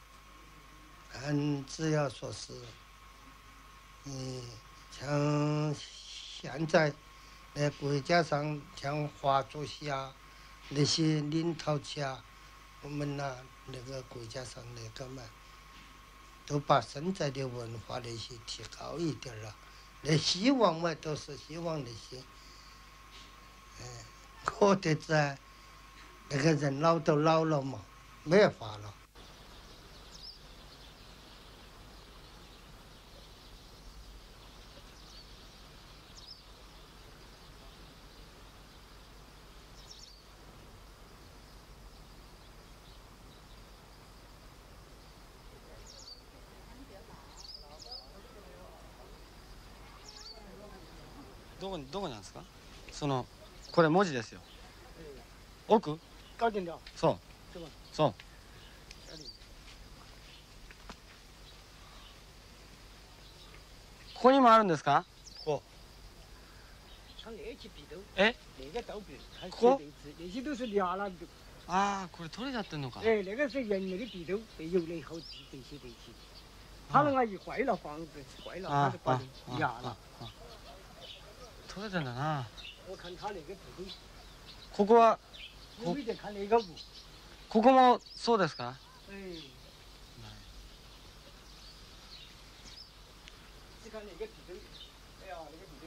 嗯，只要说是，嗯，像现在，那国家上像华主席啊，那些领导起啊，我们呐、那个国家上那个嘛，都把现在的文化那些提高一点了。那希望嘛，都是希望那些，嗯，我的在那个人老都老了嘛。没办法了。 どこにどこなんですか？そのこれ文字ですよ。奥？ 搞定了。 そう。そう。ここにもあるんですか？ここ。え？ここ？ 那些都是俩了。 ああ、これ取れちゃってんのか。 哎，那个是人那个地头被有了以后这些东西，他那个一坏了房子坏了，他就把它压了。 取れてんだな。 我看他那个地头。 ここは。 我没得看那个屋。 ここもそうですか？ 哎。只看那个地头，哎呀，那个地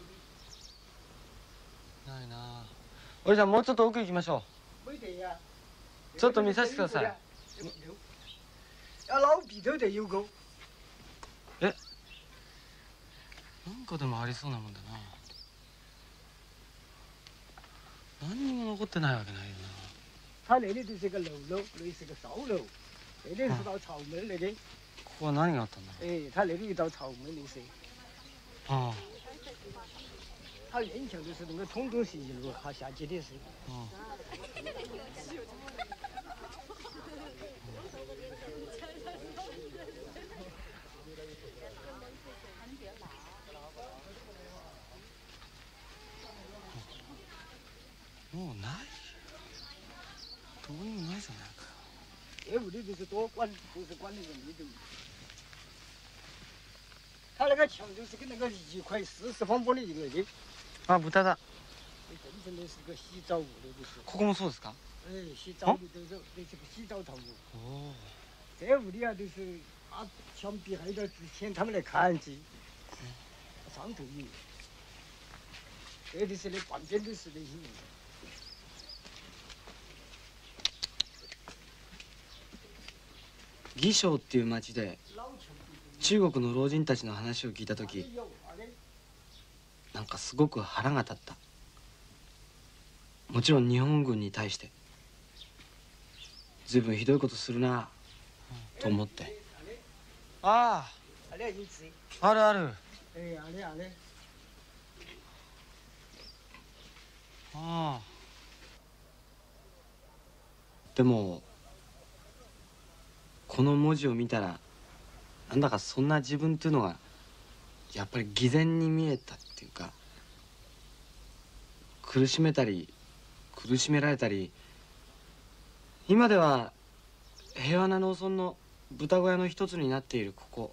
頭。ないな。おじゃあもうちょっと奥行きましょう。没得呀。 ちょっと見させてください。 要老地头得有个。 え？なんかでもありそうなもんだな。何にも残ってないわけないよな。 他那里就是个楼楼，那里是个烧楼，那里是道朝门那里。 ここは何があったんだ？ 哎，他那里一道朝门那是。 啊。 他院墙就是那个通东西一路下下去的是。 哦。もうない。どうにもないじゃないか。 这屋里就是多管，都是管那个密度。他那个墙就是跟那个一块四十方玻璃一个的。 あ、豚だ。 真正的是个洗澡屋的，就是。 ここもそうですか？ 哎，洗澡的都是，那是个洗澡堂屋。 哦。 这屋里啊，都是啊，墙壁还有点之前他们来看去，上头有。这里是那半边都是那些。 義昌っていう町で中国の老人たちの話を聞いた時、なんかすごく腹が立った。もちろん日本軍に対して随分ひどいことするなと思って。ああ、あるある。 えあれあれ。 ああ。でもこの文字を見たらなんだかそんな自分っていうのがやっぱり偽善に見えたっていうか、苦しめたり苦しめられたり今では平和な農村の豚小屋の一つになっているここ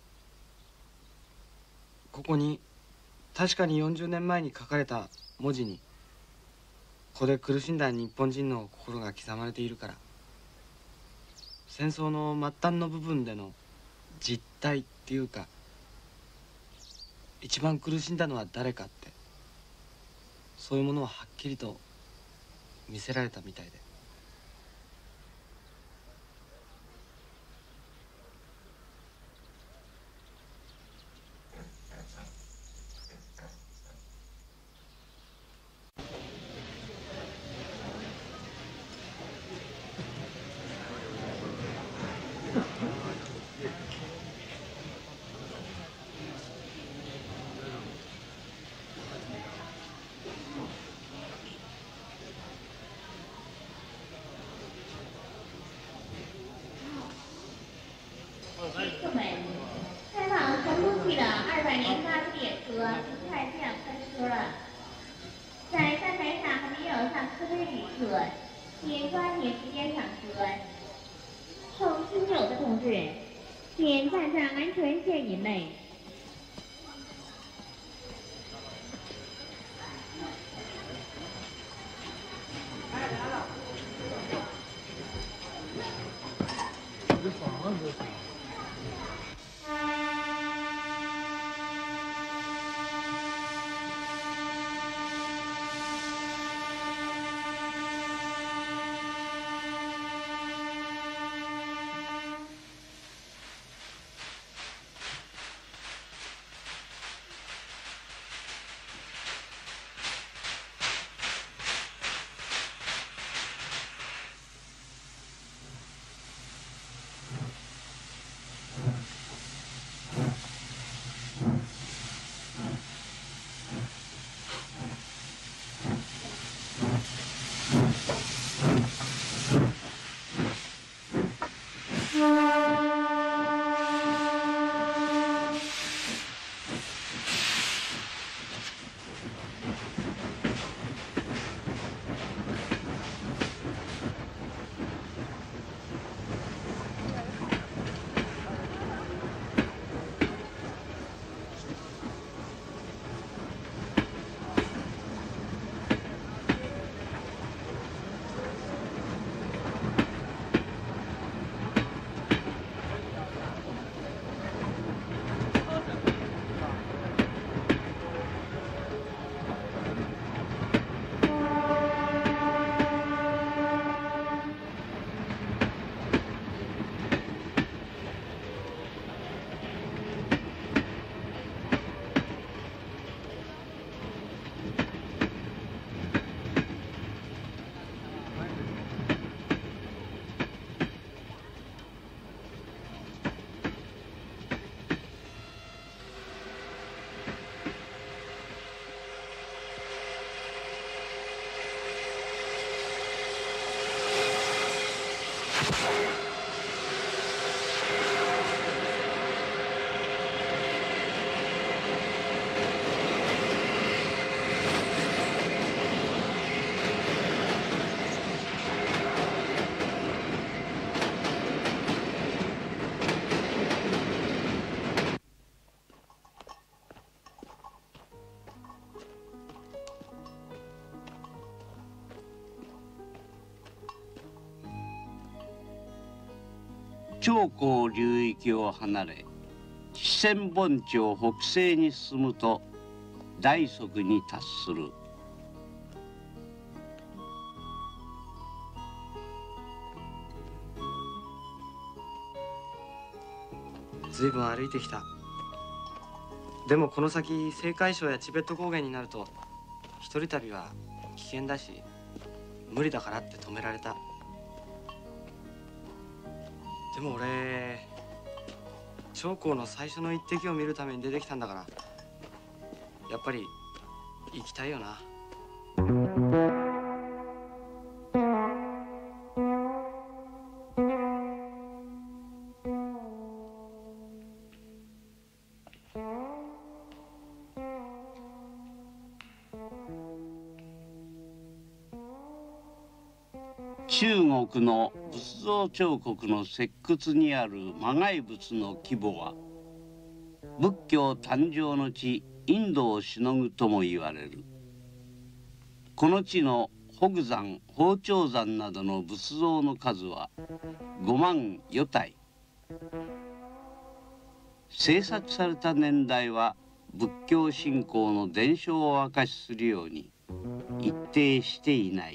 ここに確かによんじゅうねんまえに書かれた文字にここで苦しんだ日本人の心が刻まれているから、戦争の末端の部分での実態っていうか、一番苦しんだのは誰かって、そういうものをはっきりと見せられたみたいで。 客们，开往成都去的二百零八次列车快将开车了，在站台上还没有上车的旅客，请抓紧时间上车。受惊有的同志，请站在安全线以内。 長江流域を離れ四川盆地を北西に進むと大足に達する。 ずいぶん歩いてきた。でもこの先青海省やチベット高原になると一人旅は危険だし無理だからって止められた。でも俺長江の最初の一滴を見るために出てきたんだから、やっぱり行きたいよな。 中国の仏像彫刻の石窟にある魔骸仏の規模は仏教誕生の地インドをしのぐとも言われる。この地の北山宝頂山などの仏像の数はごまんよ体。制作された年代は仏教信仰の伝承を証しするように一定していない。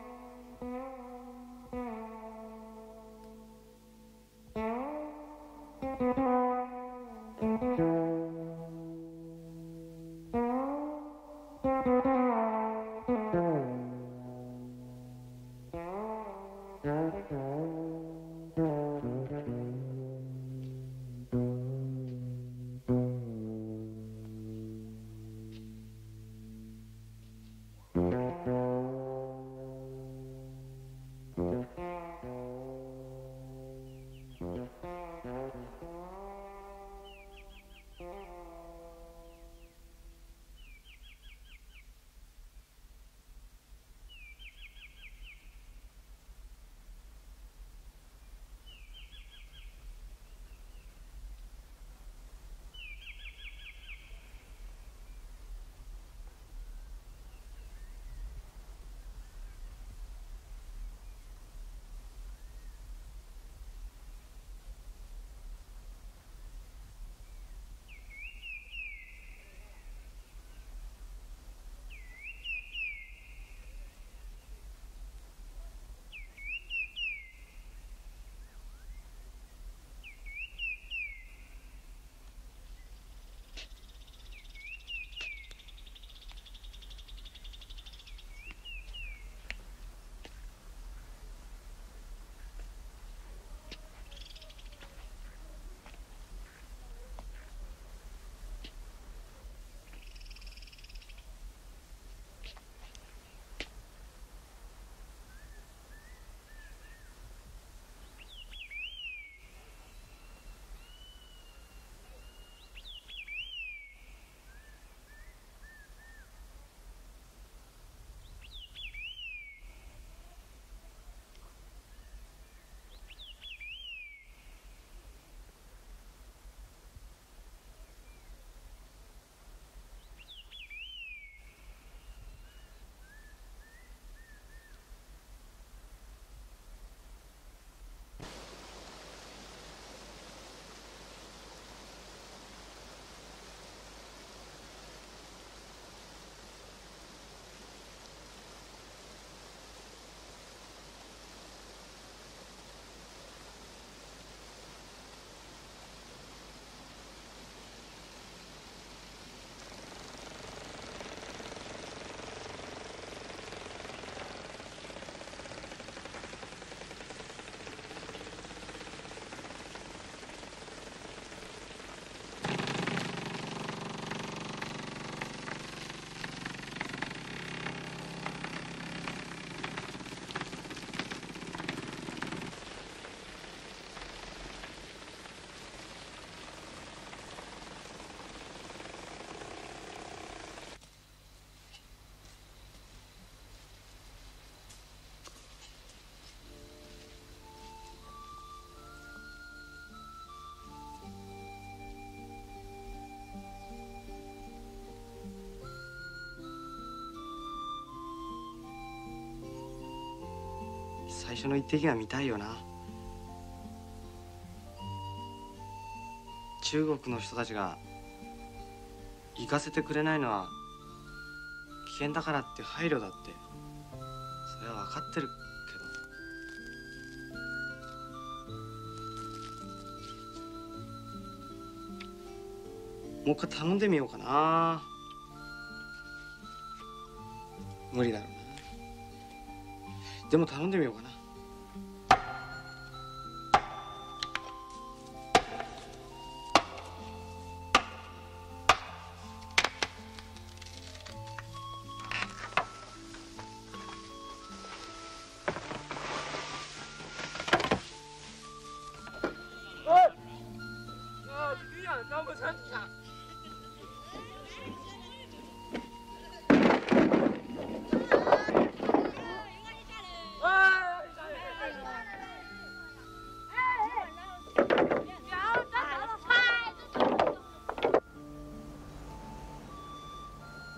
最初の一滴が見たいよな。中国の人たちが行かせてくれないのは危険だからって配慮だって、それは分かってるけど、もう一回頼んでみようかな。無理だろうな。でも頼んでみようかな。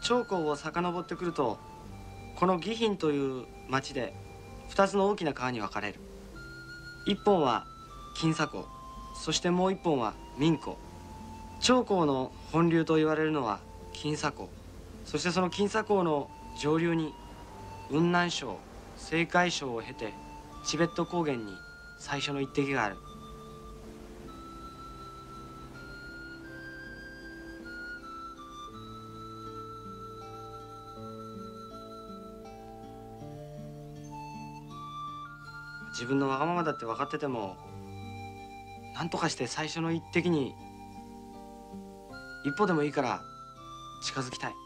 長江を遡ってくると、この義浜という町で二つの大きな川に分かれる。一本は金沙江、そしてもう一本は民江。長江の本流と言われるのは金沙江、そしてその金沙江の上流に雲南省、青海省を経てチベット高原に最初の一滴がある。自分のわがままだって分かってても、何とかして最初の一滴に一歩でもいいから近づきたい。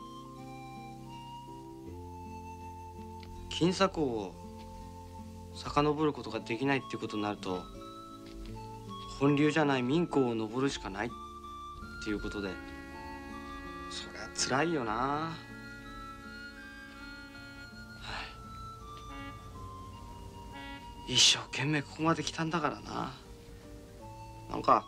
金沙江を遡ることができないっていうことになると、本流じゃない民江を登るしかないっていうことで、そりゃ辛いよな。一生懸命ここまで来たんだからな。なんか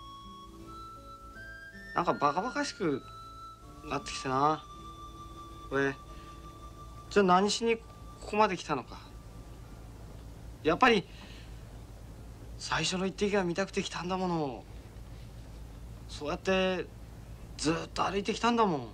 なんかバカバカしくなってきてな。これじゃあ何しにここまで来たのか。やっぱり最初の一滴が見たくて来たんだもの。そうやってずっと歩いてきたんだもん。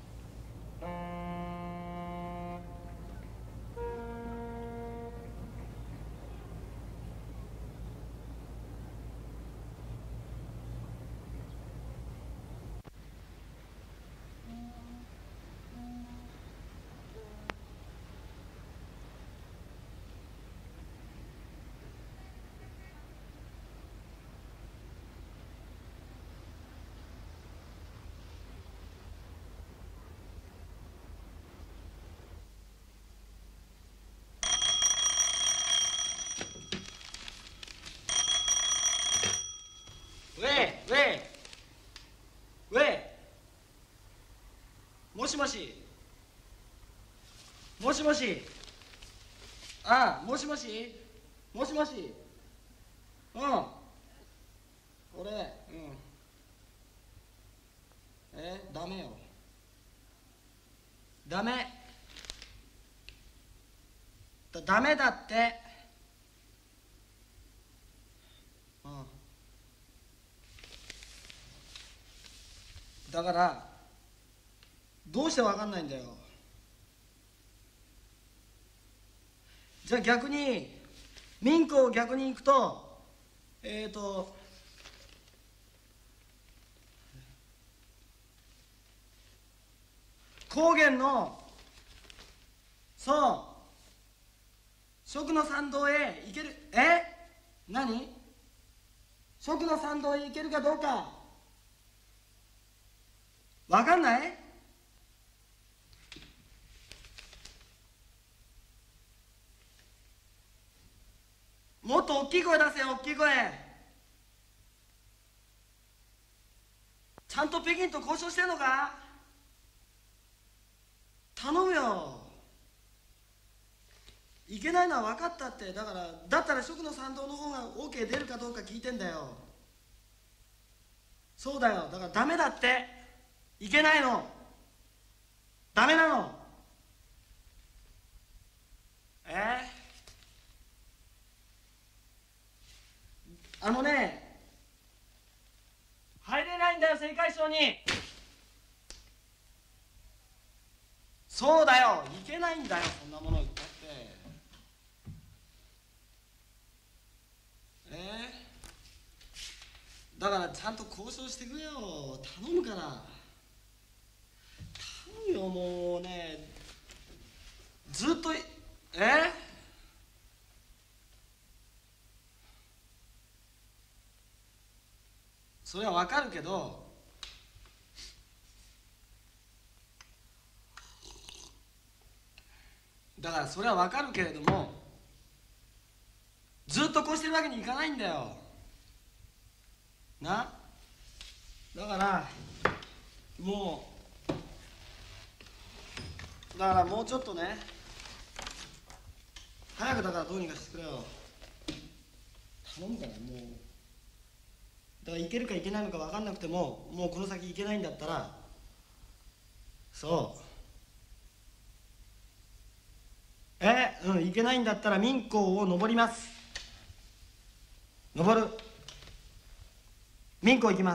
もしもしもしもし、ああ、もしもしもしもし、うん、俺、うん、え、ダメよ、ダメだ、ダメだって、うん、だからどうしてわかんないんだよ。じゃあ逆に民江を逆に行くと、えっと高原の、そう食の参道へ行ける。え、何、食の参道へ行けるかどうかわかんない？もっと大きい声出せよ、大きい声。ちゃんと北京と交渉してんのか？頼むよ。いけないのは分かったって。だからだったら食の参道の方が オーケー 出るかどうか聞いてんだよ。そうだよ、だからダメだって。いけないの、ダメなの。えー、あのね、入れないんだよ、青海省に。そうだよ、いけないんだよ、そんなもの言ったって。えー、だからちゃんと交渉してくれよ、頼むから。頼むよ、もうね、ずっと。えー、それはわかるけど、だからそれはわかるけれども、ずっとこうしてるわけにいかないんだよな。だからもうだからもうちょっとね、早くだからどうにかしてくれよ、頼むから。もうだから行けるか行けないのか分かんなくても、もうこの先行けないんだったら、そううん、行けないんだったら民港を登ります。登る。民港行きます。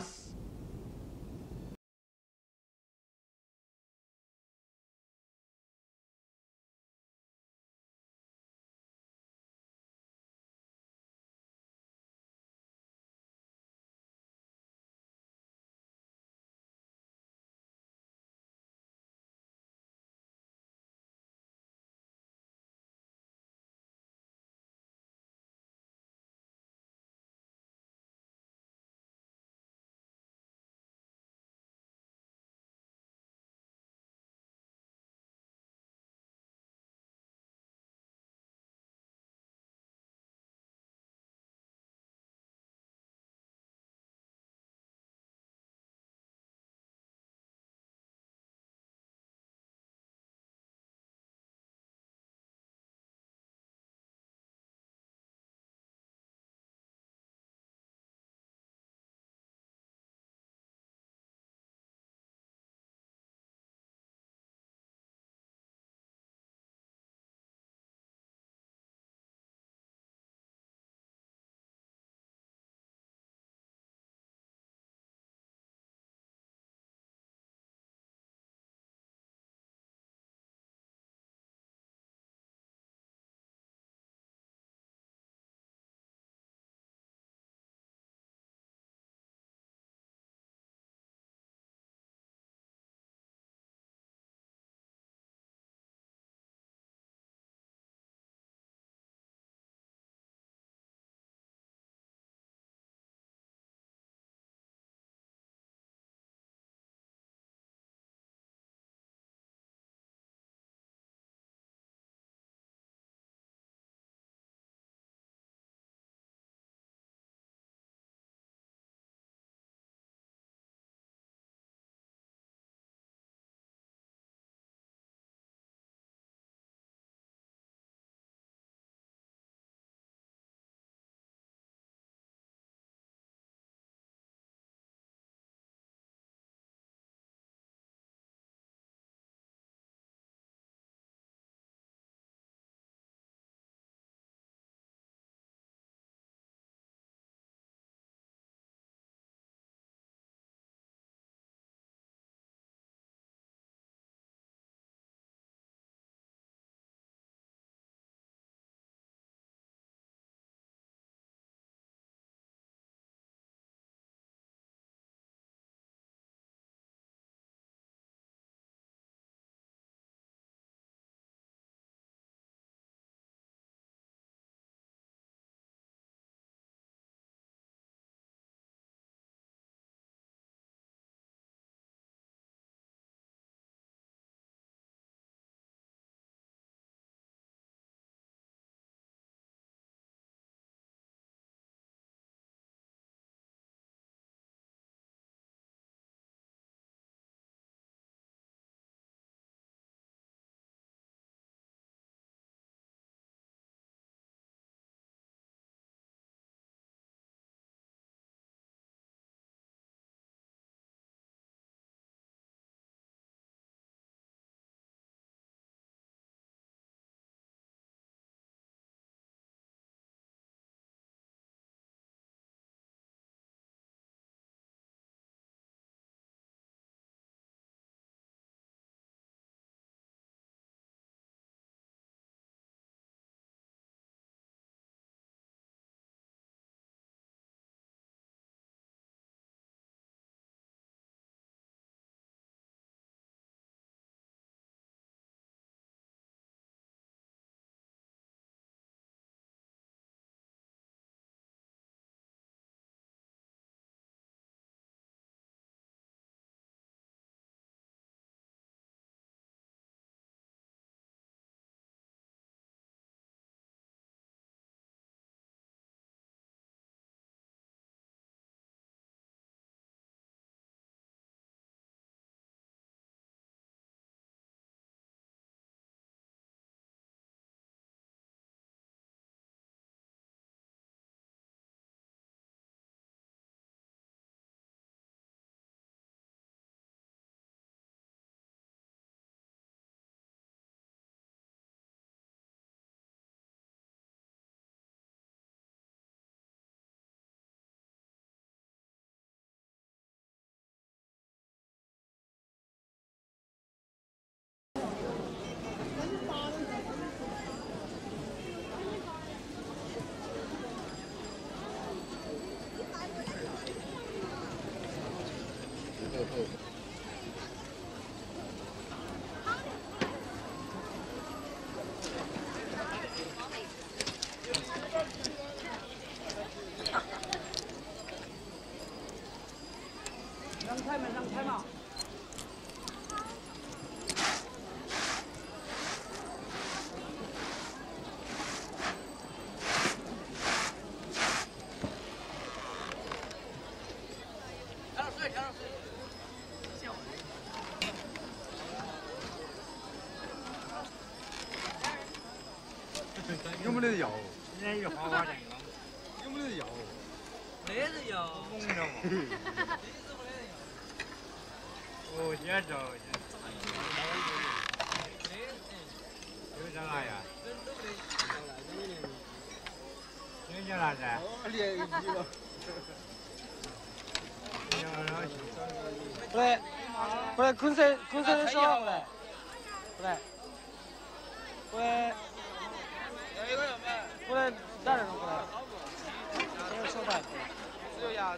有没得药？人家一花花钱一缸。有没得药？ 没得药。 懵了嘛。哦，现在找。有啥来呀？有啥来噻？ これ、これ燻製、燻製でしょこれ。これ。これ。これ誰のこれ？これ初代。只有鸭子。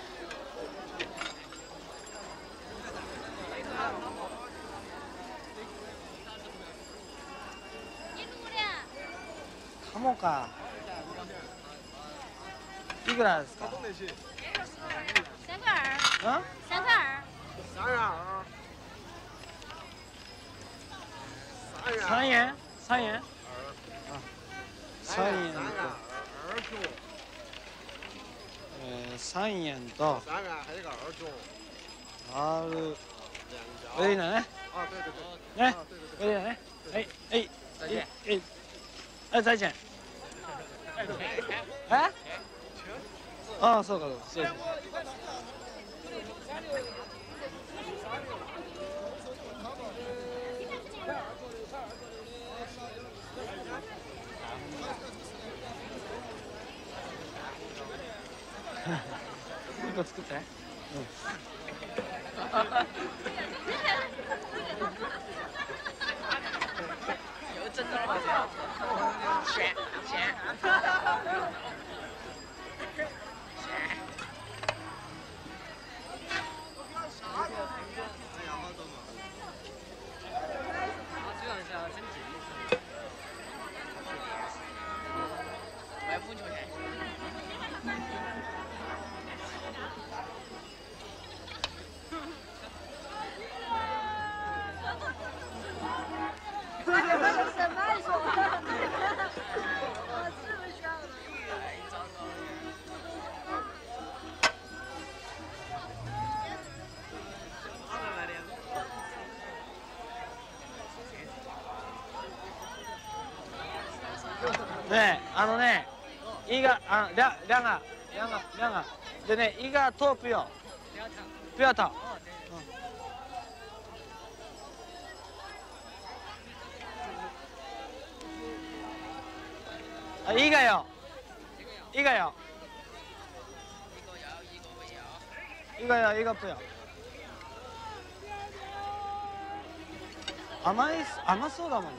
鴨か。いくらですか？ 三块二。 嗯？ 三块二。 三二。三元？三元？啊。三円と。えー、三円と。 三元还有个二角。 二。可以了呢？ 啊，对对对。 来，可以了呢？哎哎。再见。哎。哎，再见。哎？ああ、そうかそうか。失礼しました。一個作って。うん。 有真的吗？选选。 ねえ、あのね、いが、あの、两两个，两个，两个，でね、一个豆不要，不要烫。啊，一个要，一个要，一个要，一个不要。甘い、甘そうだもんね。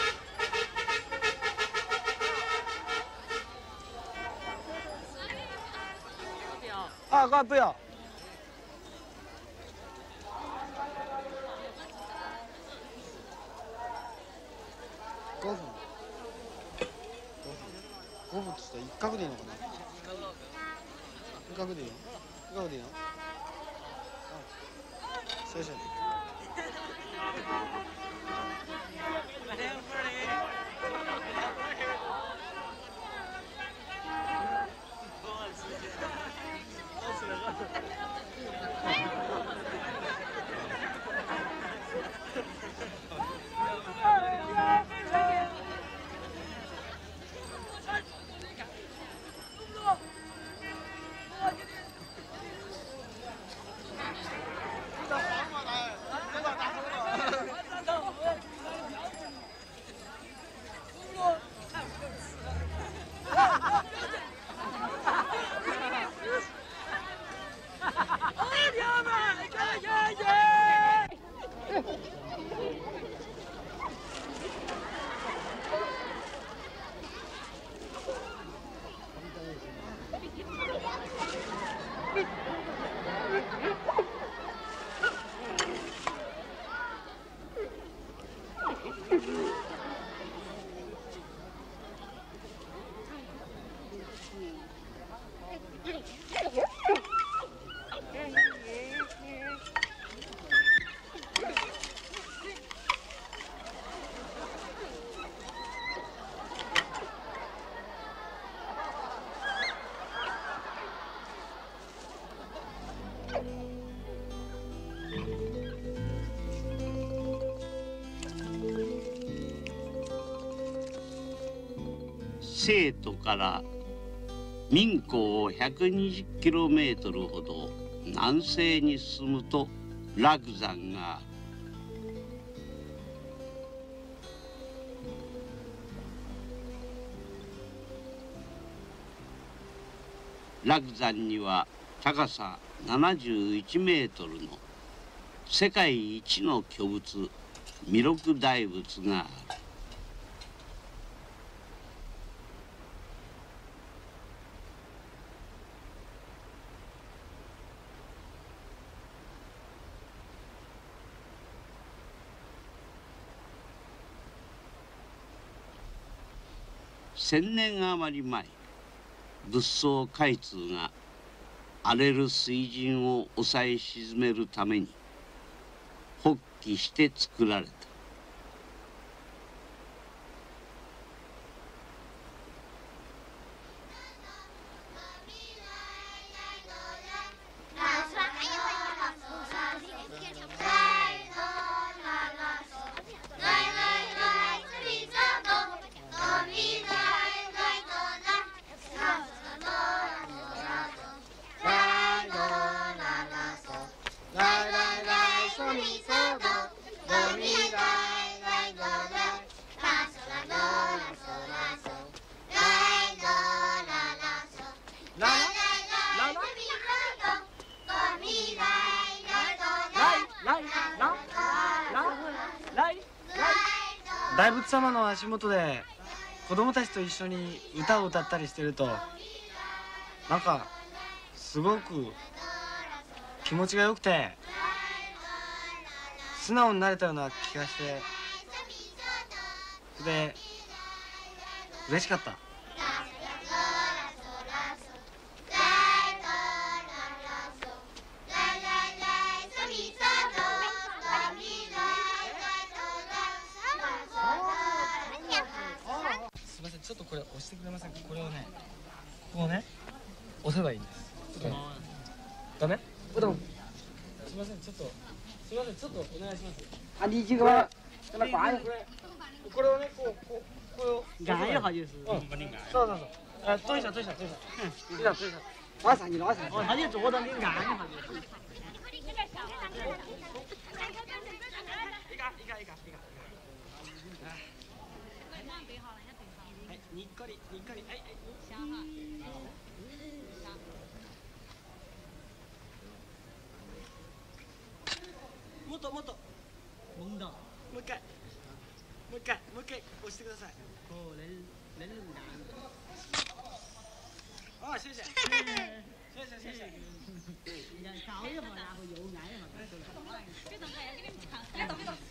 啊，快不要！五分。五分。五分って言ったら一角でいいのかな？一角でいいの？一角でいいの？あ、そうそう。 成都から民港 ひゃくにじゅっキロメートル ほど南西に進むと楽山がある。楽山には高さななじゅういちメートルの世界一の巨物弥勒大仏がある。千年余り前、仏曹開通が荒れる水準を抑え沈めるために発起して作られた。 大仏様の足元で子供たちと一緒に歌を歌ったりしてるとなんかすごく気持ちが良くて素直になれたような気がして、それで嬉しかった。すみません、ちょっとこれ押してくれませんか。これをね、ここをね押せばいいんです。ダメ？でもすみません、ちょっとすみません、ちょっとお願いします。 啊，你这个， これこれをね、こうこうこれを。 按一下就是。 嗯，そうそうそう。呃，蹲一下，蹲一下，蹲一下。嗯，蹲一下，蹲一下。 拉上去，拉上去。 哦，他就坐到你按一下就是。一个一个一个一个。哎，にっこりにっこり、哎哎。もっともっと。もんだ。もう一回。もう一回もう一回押してください。こう連連連打。哦，谢谢。谢谢谢谢。搞一会儿，然后又挨一会儿。别动，哎呀，给你们看，别动别动。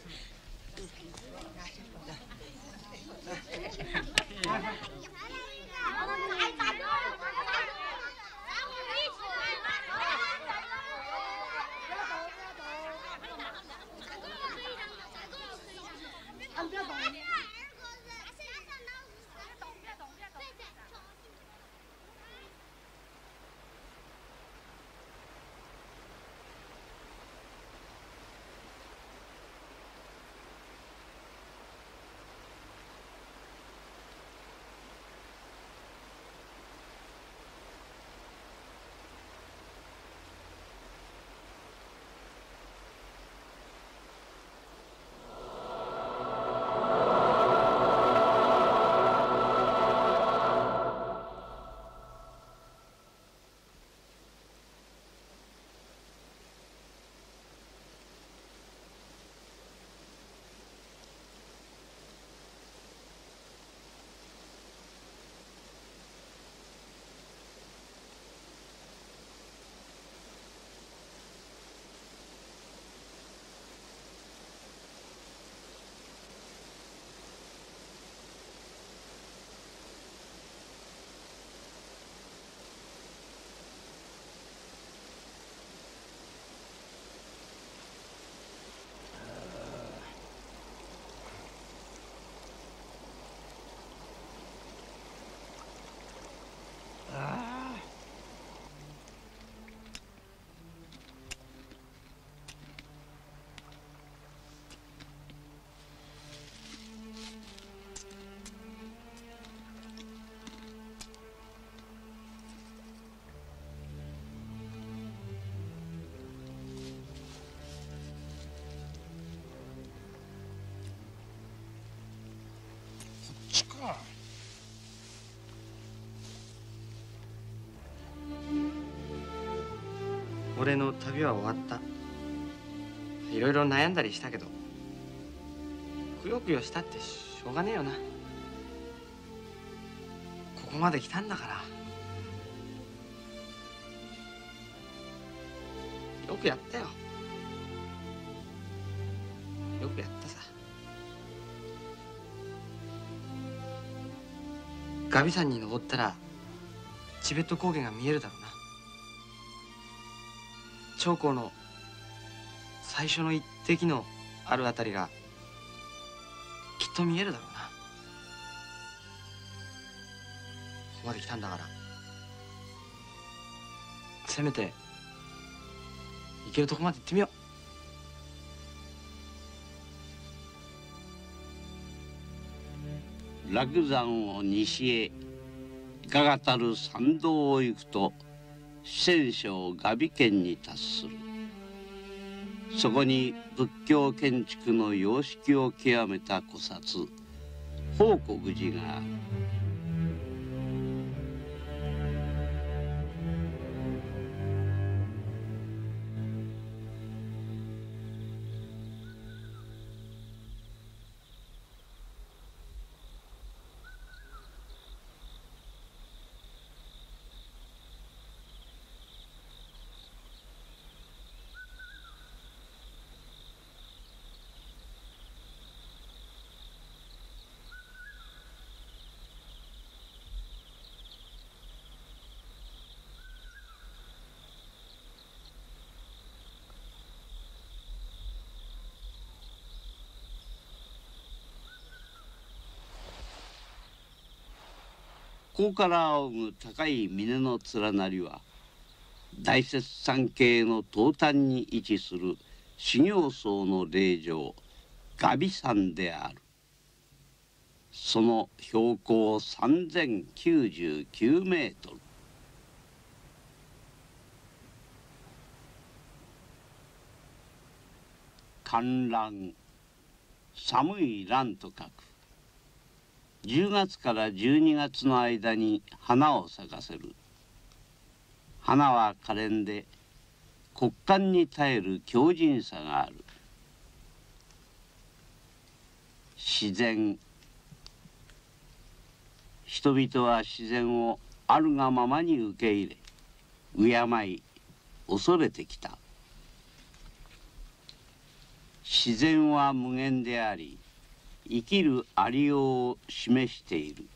俺の旅は終わった。いろいろ悩んだりしたけど、くよくよしたってしょうがねえよな。ここまで来たんだからよくやったよ。よくやったさ。ガビ山に登ったらチベット高原が見えるだろうな。長江の最初の一滴のあるあたりがきっと見えるだろうな。ここまで来たんだからせめて行けるとこまで行ってみよう。楽山を西へいかがたる参道を行くと四川省ガビ県に達する。そこに仏教建築の様式を極めた古刹報国寺がある。ここから仰ぐ高い峰の連なりは大雪山系の東端に位置する修行僧の霊場ガビ山である。その標高さんぜんきゅうじゅうきゅうメートル。寒蘭、寒い蘭と書く。じゅうがつからじゅうにがつの間に花を咲かせる。花は可憐で骨幹に耐える強靭さがある。自然、人々は自然をあるがままに受け入れ敬い恐れてきた。自然は無限であり生きるありようを示している。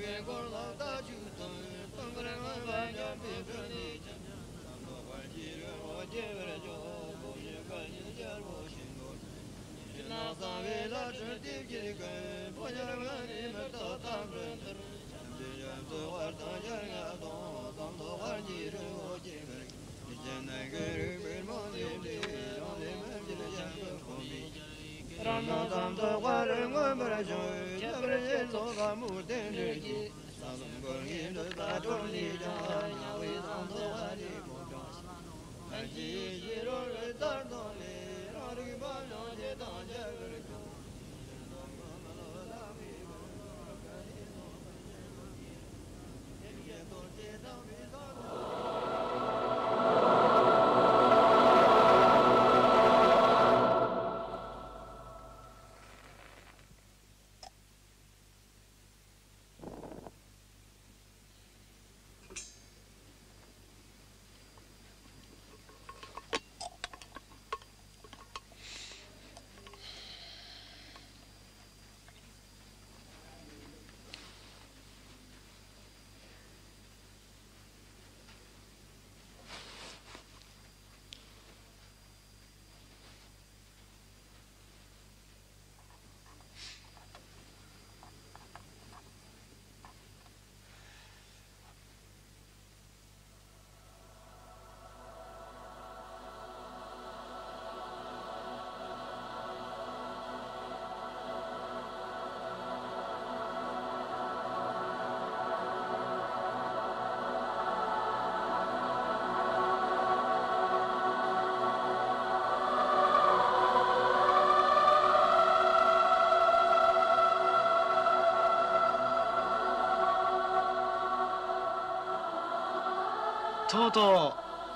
とうとう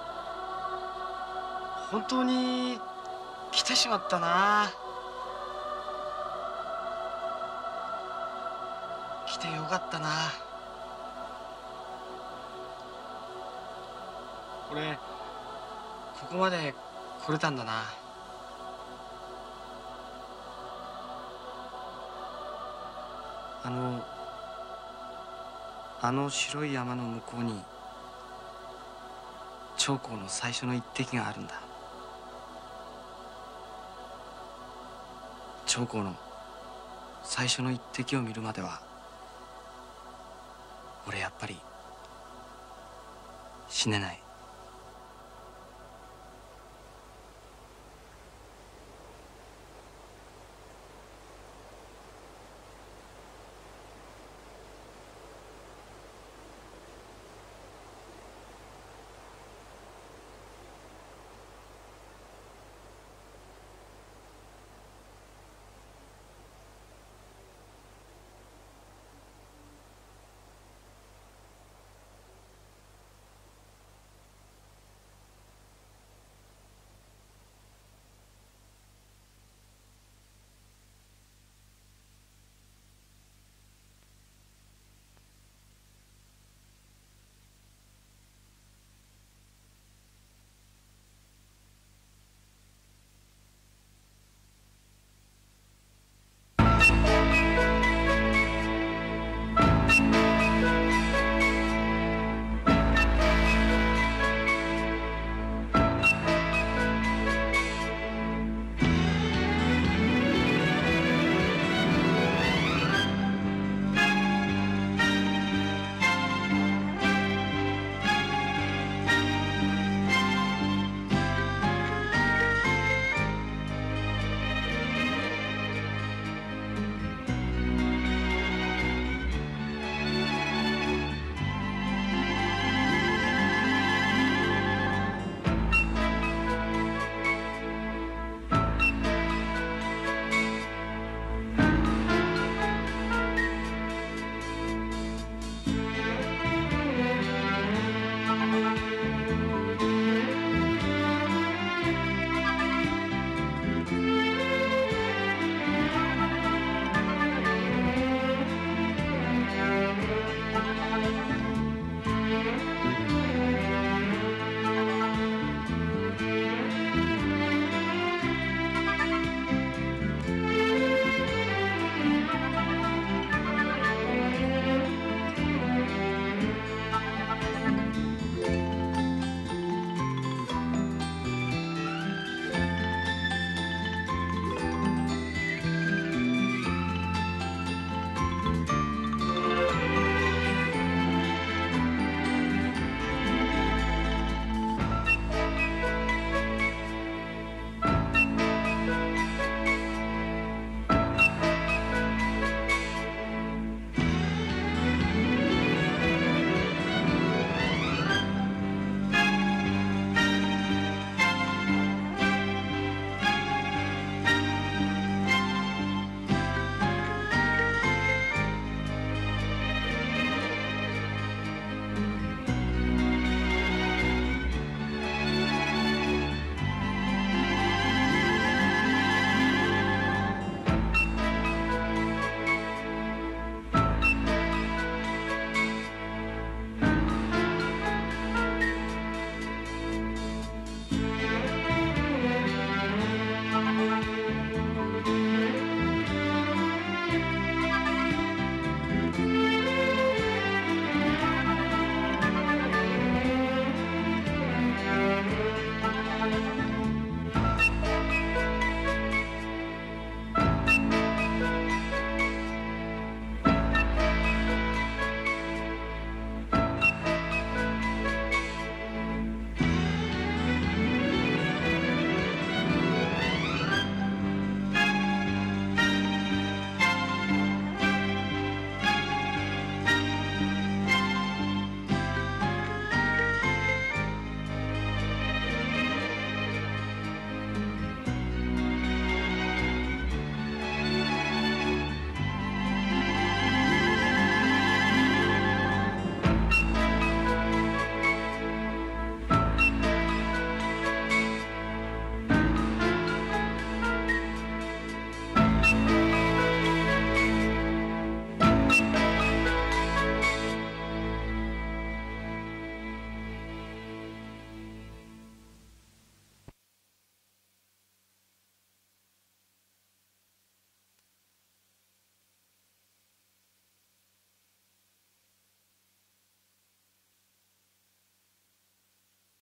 本当に来てしまったな。来てよかったな。俺ここまで来れたんだな。あのあの白い山の向こうに長江の最初の一滴があるんだ。長江の最初の一滴を見るまでは俺やっぱり死ねない。